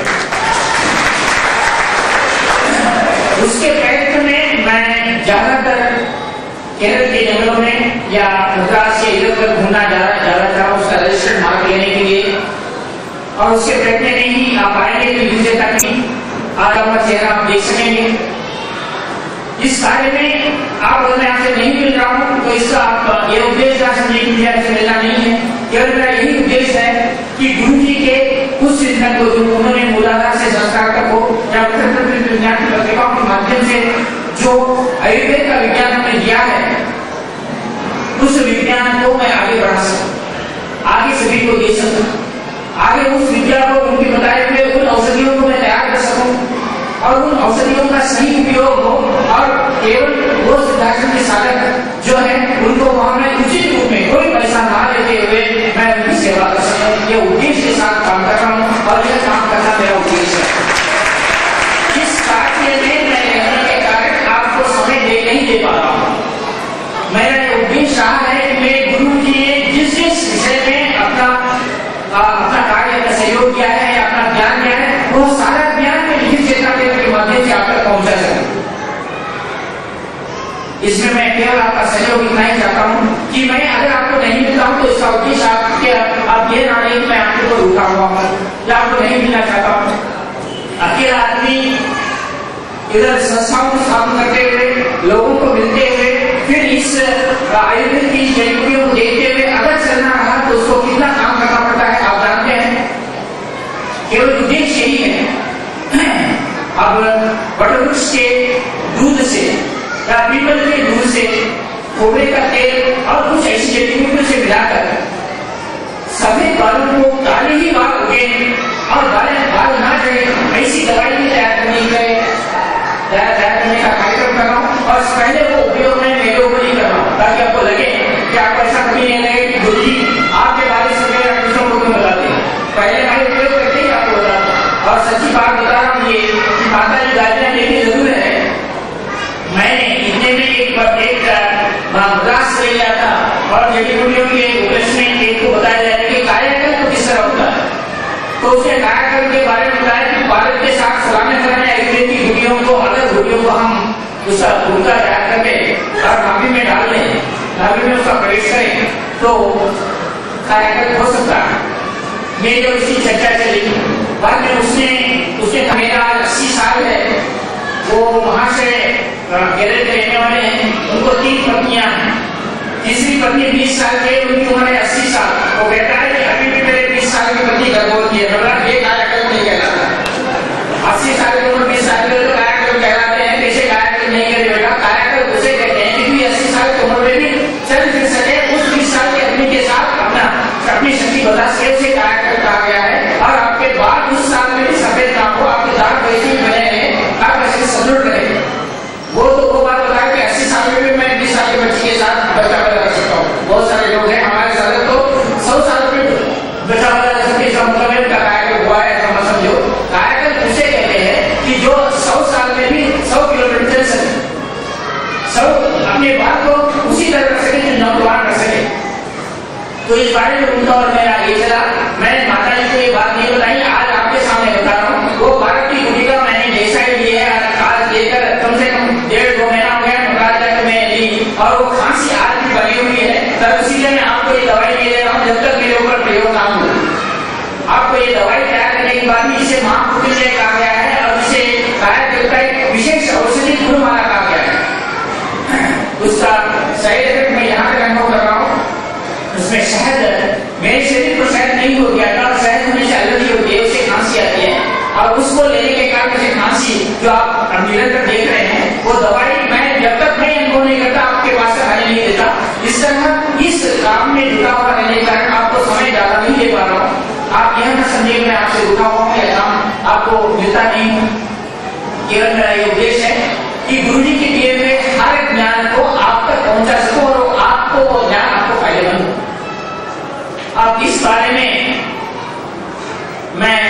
उसके प्रयत्न में मैं ज्यादातर केरल के जंगलों में या मद्रास के इधर उधर घूमना जा रहा जा रहा था उसका रजिस्टर्ड मार्क लेने के लिए। और उसके बैठने में ही आप आएंगे तो दूसरे तक ही आज आपका चेहरा आप देख सकेंगे। इस कार्य में आप अगर मैं आपसे नहीं मिल रहा हूं तो इसका आप ये उद्देश्य ना समझिए कि मुझे आपसे मिलना नहीं है। केवल मेरा यही उद्देश्य है कि गुरु जी के कुछ चिंतन को जो उन्होंने मूलाधार से संस्कार तक हो या विज्ञान की पत्रिकाओं के माध्यम से जो आयुर्वेद का विज्ञान हमने दिया है उस विज्ञान को मैं आगे बढ़ा सकूं, आगे सभी को दे सकूं, आगे उस विद्या को उनके बताए हुए उन औषधियों को मैं तैयार कर सकूं और उन औषधियों का सही उपयोग हो और केवल वो सिद्धाश्रम के साधक जो है उनको वहां में उचित रूप में कोई पैसा ना लेते हुए मैं उनकी सेवा कर सकूं। ये उद्देश्य के साथ काम कर रहा हूं और यह काम करना मेरा उद्देश्य है। इस कार्य में मैं रहने के कारण आपको समय दे नहीं दे पा रहा हूं। मेरा उद्देश्य रहा है कि मेरे गुरु जी ने जिस जिस विषय में अपना अपना कार्य का सहयोग किया है या अपना ज्ञान दिया है वो सारा ज्ञान में लिखित चेतना के माध्यम से आप तक पहुंचा सकूं। इसमें मैं केवल आपका सहयोग इतना ही चाहता हूं कि मैं अगर आपको नहीं मिलता हूं तो इसका उद्देश्य आपके आप ये ना नहीं मैं आपके ऊपर उठाऊंगा या आपको नहीं मिलना चाहता हूं। अकेला आदमी इधर संस्थाओं को स्थापन करते हुए लोगों को मिलते हुए फिर इस आयुर्वेद की जड़ियों को देखते हुए अगर चलना रहा तो उसको कितना काम करना पड़ता है आप जानते हैं। केवल उद्देश्य यही है। अब वटवृक्ष के दूध से या पीपल के दूध से खोपड़े का तेल और कुछ ऐसी जड़ियों से मिलाकर सभी बालों को काले ही बाल उगे और बाल बाल ना जड़े ऐसी दवाई भी तैयार करने गए तैयार तैयार करने का कार्यक्रम कर रहा हूँ और पहले वो उपयोग में मेरे ऊपर ही कर रहा हूँ ताकि आपको लगे कि आपको ऐसा कभी नहीं लगे कि गुरु जी आपके बारे से मेरा दूसरों को क्यों बताते हैं। पहले मैं उपयोग करके ही आपको बताता और सच्ची बात बता रहा हूँ ये कि माता जी गालियां लेनी जरूर है। मैंने इतने में एक बार एक मद्रास ले लिया था और जड़ी बूटियों के उपदेश में एक को बताया जाए कि कायाकल्प तो किस तरह होता है तो उसने कायाकल्प के बारे में बताया कि भारत के साथ फलाने फलाने आयुर्वेद की गुटियों को अलग गुटियों को हम उसका गुटका तैयार करके और नाभि में डाल दें, नाभि में उसका प्रवेश करें तो कायाकल्प हो सकता है। मेरी जब उसकी चर्चा चली बाद में उसने उसने मेरा अस्सी साल है वो वहां से केरल के रहने वाले हैं उनको तीन पत्नियां हैं तीसरी पत्नी बीस साल के उनकी उम्र है अस्सी साल वो कहता है कि अभी भी मेरे बीस साल की पत्नी गर्भवती है मतलब ये कायाकल्प नहीं कहलाता। अस्सी साल की उम्र बीस साल के तो कायाकल्प कहलाते हैं कैसे कायाकल्प नहीं कहते बेटा कायाकल्प उसे कहते हैं क्योंकि अस्सी साल की उम्र में भी चल फिर सके उस बीस साल की आदमी के साथ अपना अपनी शक्ति बता सके उसे कायाकल्प कहा गया है। और आपके बाद उस साल में भी सफेद ना हो आपके दांत वैसे ही बने रहे आप ऐसे सदृढ़ रहे वो तो वो बात बताया कि अस्सी साल में भी मैं बीस साल के बच्चे के साथ बच्चा पैदा कर सकता हूँ। बहुत सारे लोग हैं हमारे साथ तो सौ साल में बच्चा पैदा कर सकते इसका मतलब है उनका कायाकल्प हुआ है ऐसा मत समझो। कायाकल्प उसे कहते हैं कि जो सौ साल में भी सौ किलोमीटर चल सके सौ अपने बात को उसी तरह रख सके जो नौजवान रख सके। तो इस बारे में उनका और मेरा ये चला मैंने माता जी को ये बात नहीं बताई आज आपके सामने बता रहा हूँ। वो भारत की गुटिका मैंने जैसा ही ली है आज लेकर कम से कम डेढ़ दो महीना हो गया मंगला तक मैं ली और वो खांसी आज भी बनी हुई है तब इसीलिए मैं आपको ये दवाई नहीं दे रहा हूँ जब तक मेरे ऊपर प्रयोग ना हो। आपको ये दवाई तैयार करने के बाद भी इसे महापुरुष कहा गया है और इसे कायाकल्प का एक विशेष औषधि गुण माना कहा गया है। उसका साइड इफेक्ट मैं यहाँ तक अनुभव कर रहा हूँ उसमें शहद मेरे शरीर को शहद नहीं हो गया था और शहद होने से एलर्जी होती है उसे खांसी आती है और उसको लेने के कारण मुझे खांसी जो आप निरंतर देख रहे हैं वो दवाई मैं जब तक मैं अनुभव नहीं करता आपके पास से खाने नहीं देता। इस तरह इस काम में जुटा हुआ रहने के कारण आपको समय ज्यादा नहीं दे पा रहा हूँ। आप यह न समझिए मैं आपसे जुटा हुआ हूँ या काम आपको मिलता नहीं हूँ। केवल मेरा ये उद्देश्य है कि गुरु जी के दिए हुए हर ज्ञान को आप तक पहुंचा सकूं और आपको वो ज्ञान आपको फायदेमंद हो। अब इस बारे में मैं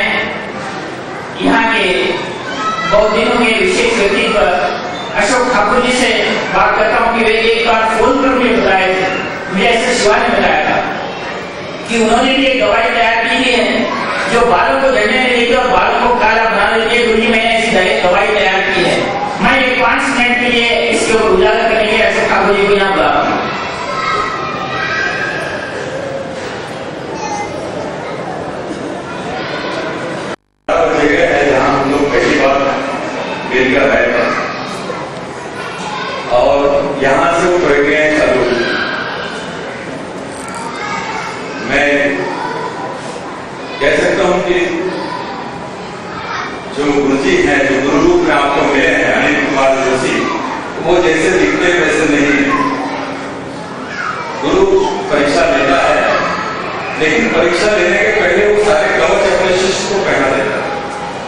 यहाँ के बहुत दिनों के विशेष व्यक्ति पर अशोक ठाकुर जी से बात करता हूँ कि वे एक बार फोन पर मुझे बताए थे मुझे ऐसे शिवा ने बताया था कि उन्होंने भी एक दवाई तैयार की है जो बालों को जलने नहीं देती और बालों को काला बना देती है। गुरु जी मैंने ऐसी दवाई तैयार की है। मैं ये पांच मिनट के लिए इसके ऊपर उजागर करने के लिए अशोक ठाकुर जी को यहाँ बुला रहा हूँ। जैसे दिखते वैसे नहीं। गुरु परीक्षा लेता है, लेकिन परीक्षा लेने के पहले वो सारे कवच अपने शिष्य को पहना देता है।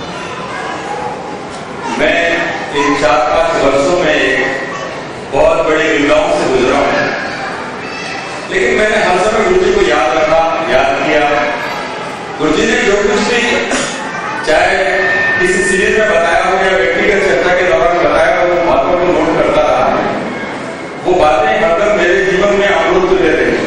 मैं इन चार पांच वर्षों में एक बहुत बड़े विद्वान से गुजरा हूं, लेकिन मैंने हर समय गुरु जी को याद रखा, याद किया। गुरु जी ने जो कुछ भी चाहे किसी सीरीज में बताया हो या व्यक्तिगत चर्चा के दौरान बताया हो, वो बातों को नोट करता रहा। वो बातें हरदम मेरे जीवन में अमृत ले रही।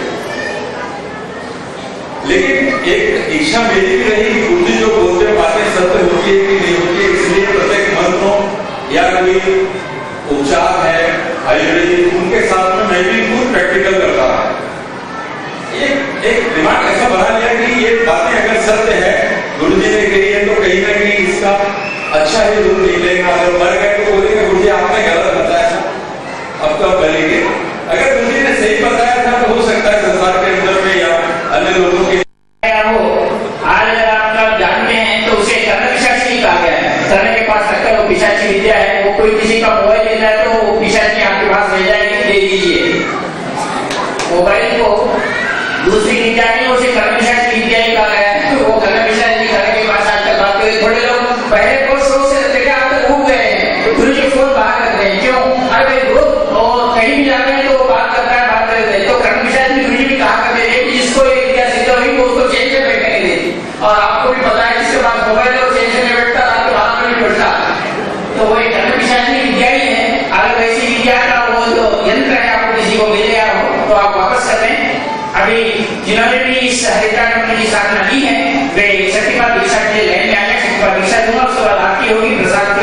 लेकिन एक इच्छा मेरी भी रही कि गुरु जी जो बोलते बातें सत्य होती है कि नहीं होती है, इसलिए प्रत्येक मंत्रों या कोई उपचार है आयुर्वेदिक, उनके साथ में मैं भी खुद प्रैक्टिकल करता रहा। एक एक दिमाग ऐसा बना लिया कि ये बातें अगर सत्य है, गुरु जी ने कही है, तो कहीं ना कहीं इसका अच्छा ही रूप निकलेगा। अगर मर गए तो बोलेंगे गुरु जी आपने गलत बताया था, अब तो आप बलेंगे। अगर गुरु जी ने सही बताया था तो हो सकता है संसार के अंदर में या अन्य लोगों के आज अगर आप जानते हैं तो उसे कर्ण पिशाची कहा गया है। कर्ण के पास रखकर वो पिशाची विद्या है, वो कोई किसी का मोबाइल लेता है तो वो पिशाची आपके पास ले जाएगी, दे दीजिए। मोबाइल को दूसरी विद्या नहीं, उसे कर्ण पिशाची विद्या ही कहा गया है। वो कर्ण पिशाची कर्ण के पास आजकल बात करें। थोड़े लोग पहले को शो से लेकर आप तक भूल गए हैं, गुरु जी फोन बाहर करते हैं। क्यों? अरे लोग कहीं भी जाते हैं तो वो बात करता है, बात करते हैं। तो कर्ण पिशाची गुरु जी भी कहा करते थे कि जिसको ये विद्या सिद्ध हुई वो उसको चेंज में बैठने के लिए। और आपको भी पता है जिसके पास मोबाइल है वो चेंज में बैठता, आपके बात में भी बैठता। तो वो एक कर्ण पिशाची विद्या ही है। अगर वैसी विद्या का वो जो यंत्र है आपको किसी को मिल गया हो तो आप वापस कर दें। अभी जिन्होंने भी इस हरिद्वार की साधना की है वे शक्तिपात दीक्षा के लिए लाइन में आए। शक्तिपात दीक्षा दूंगा, उसके बाद आपकी होगी प्रसाद।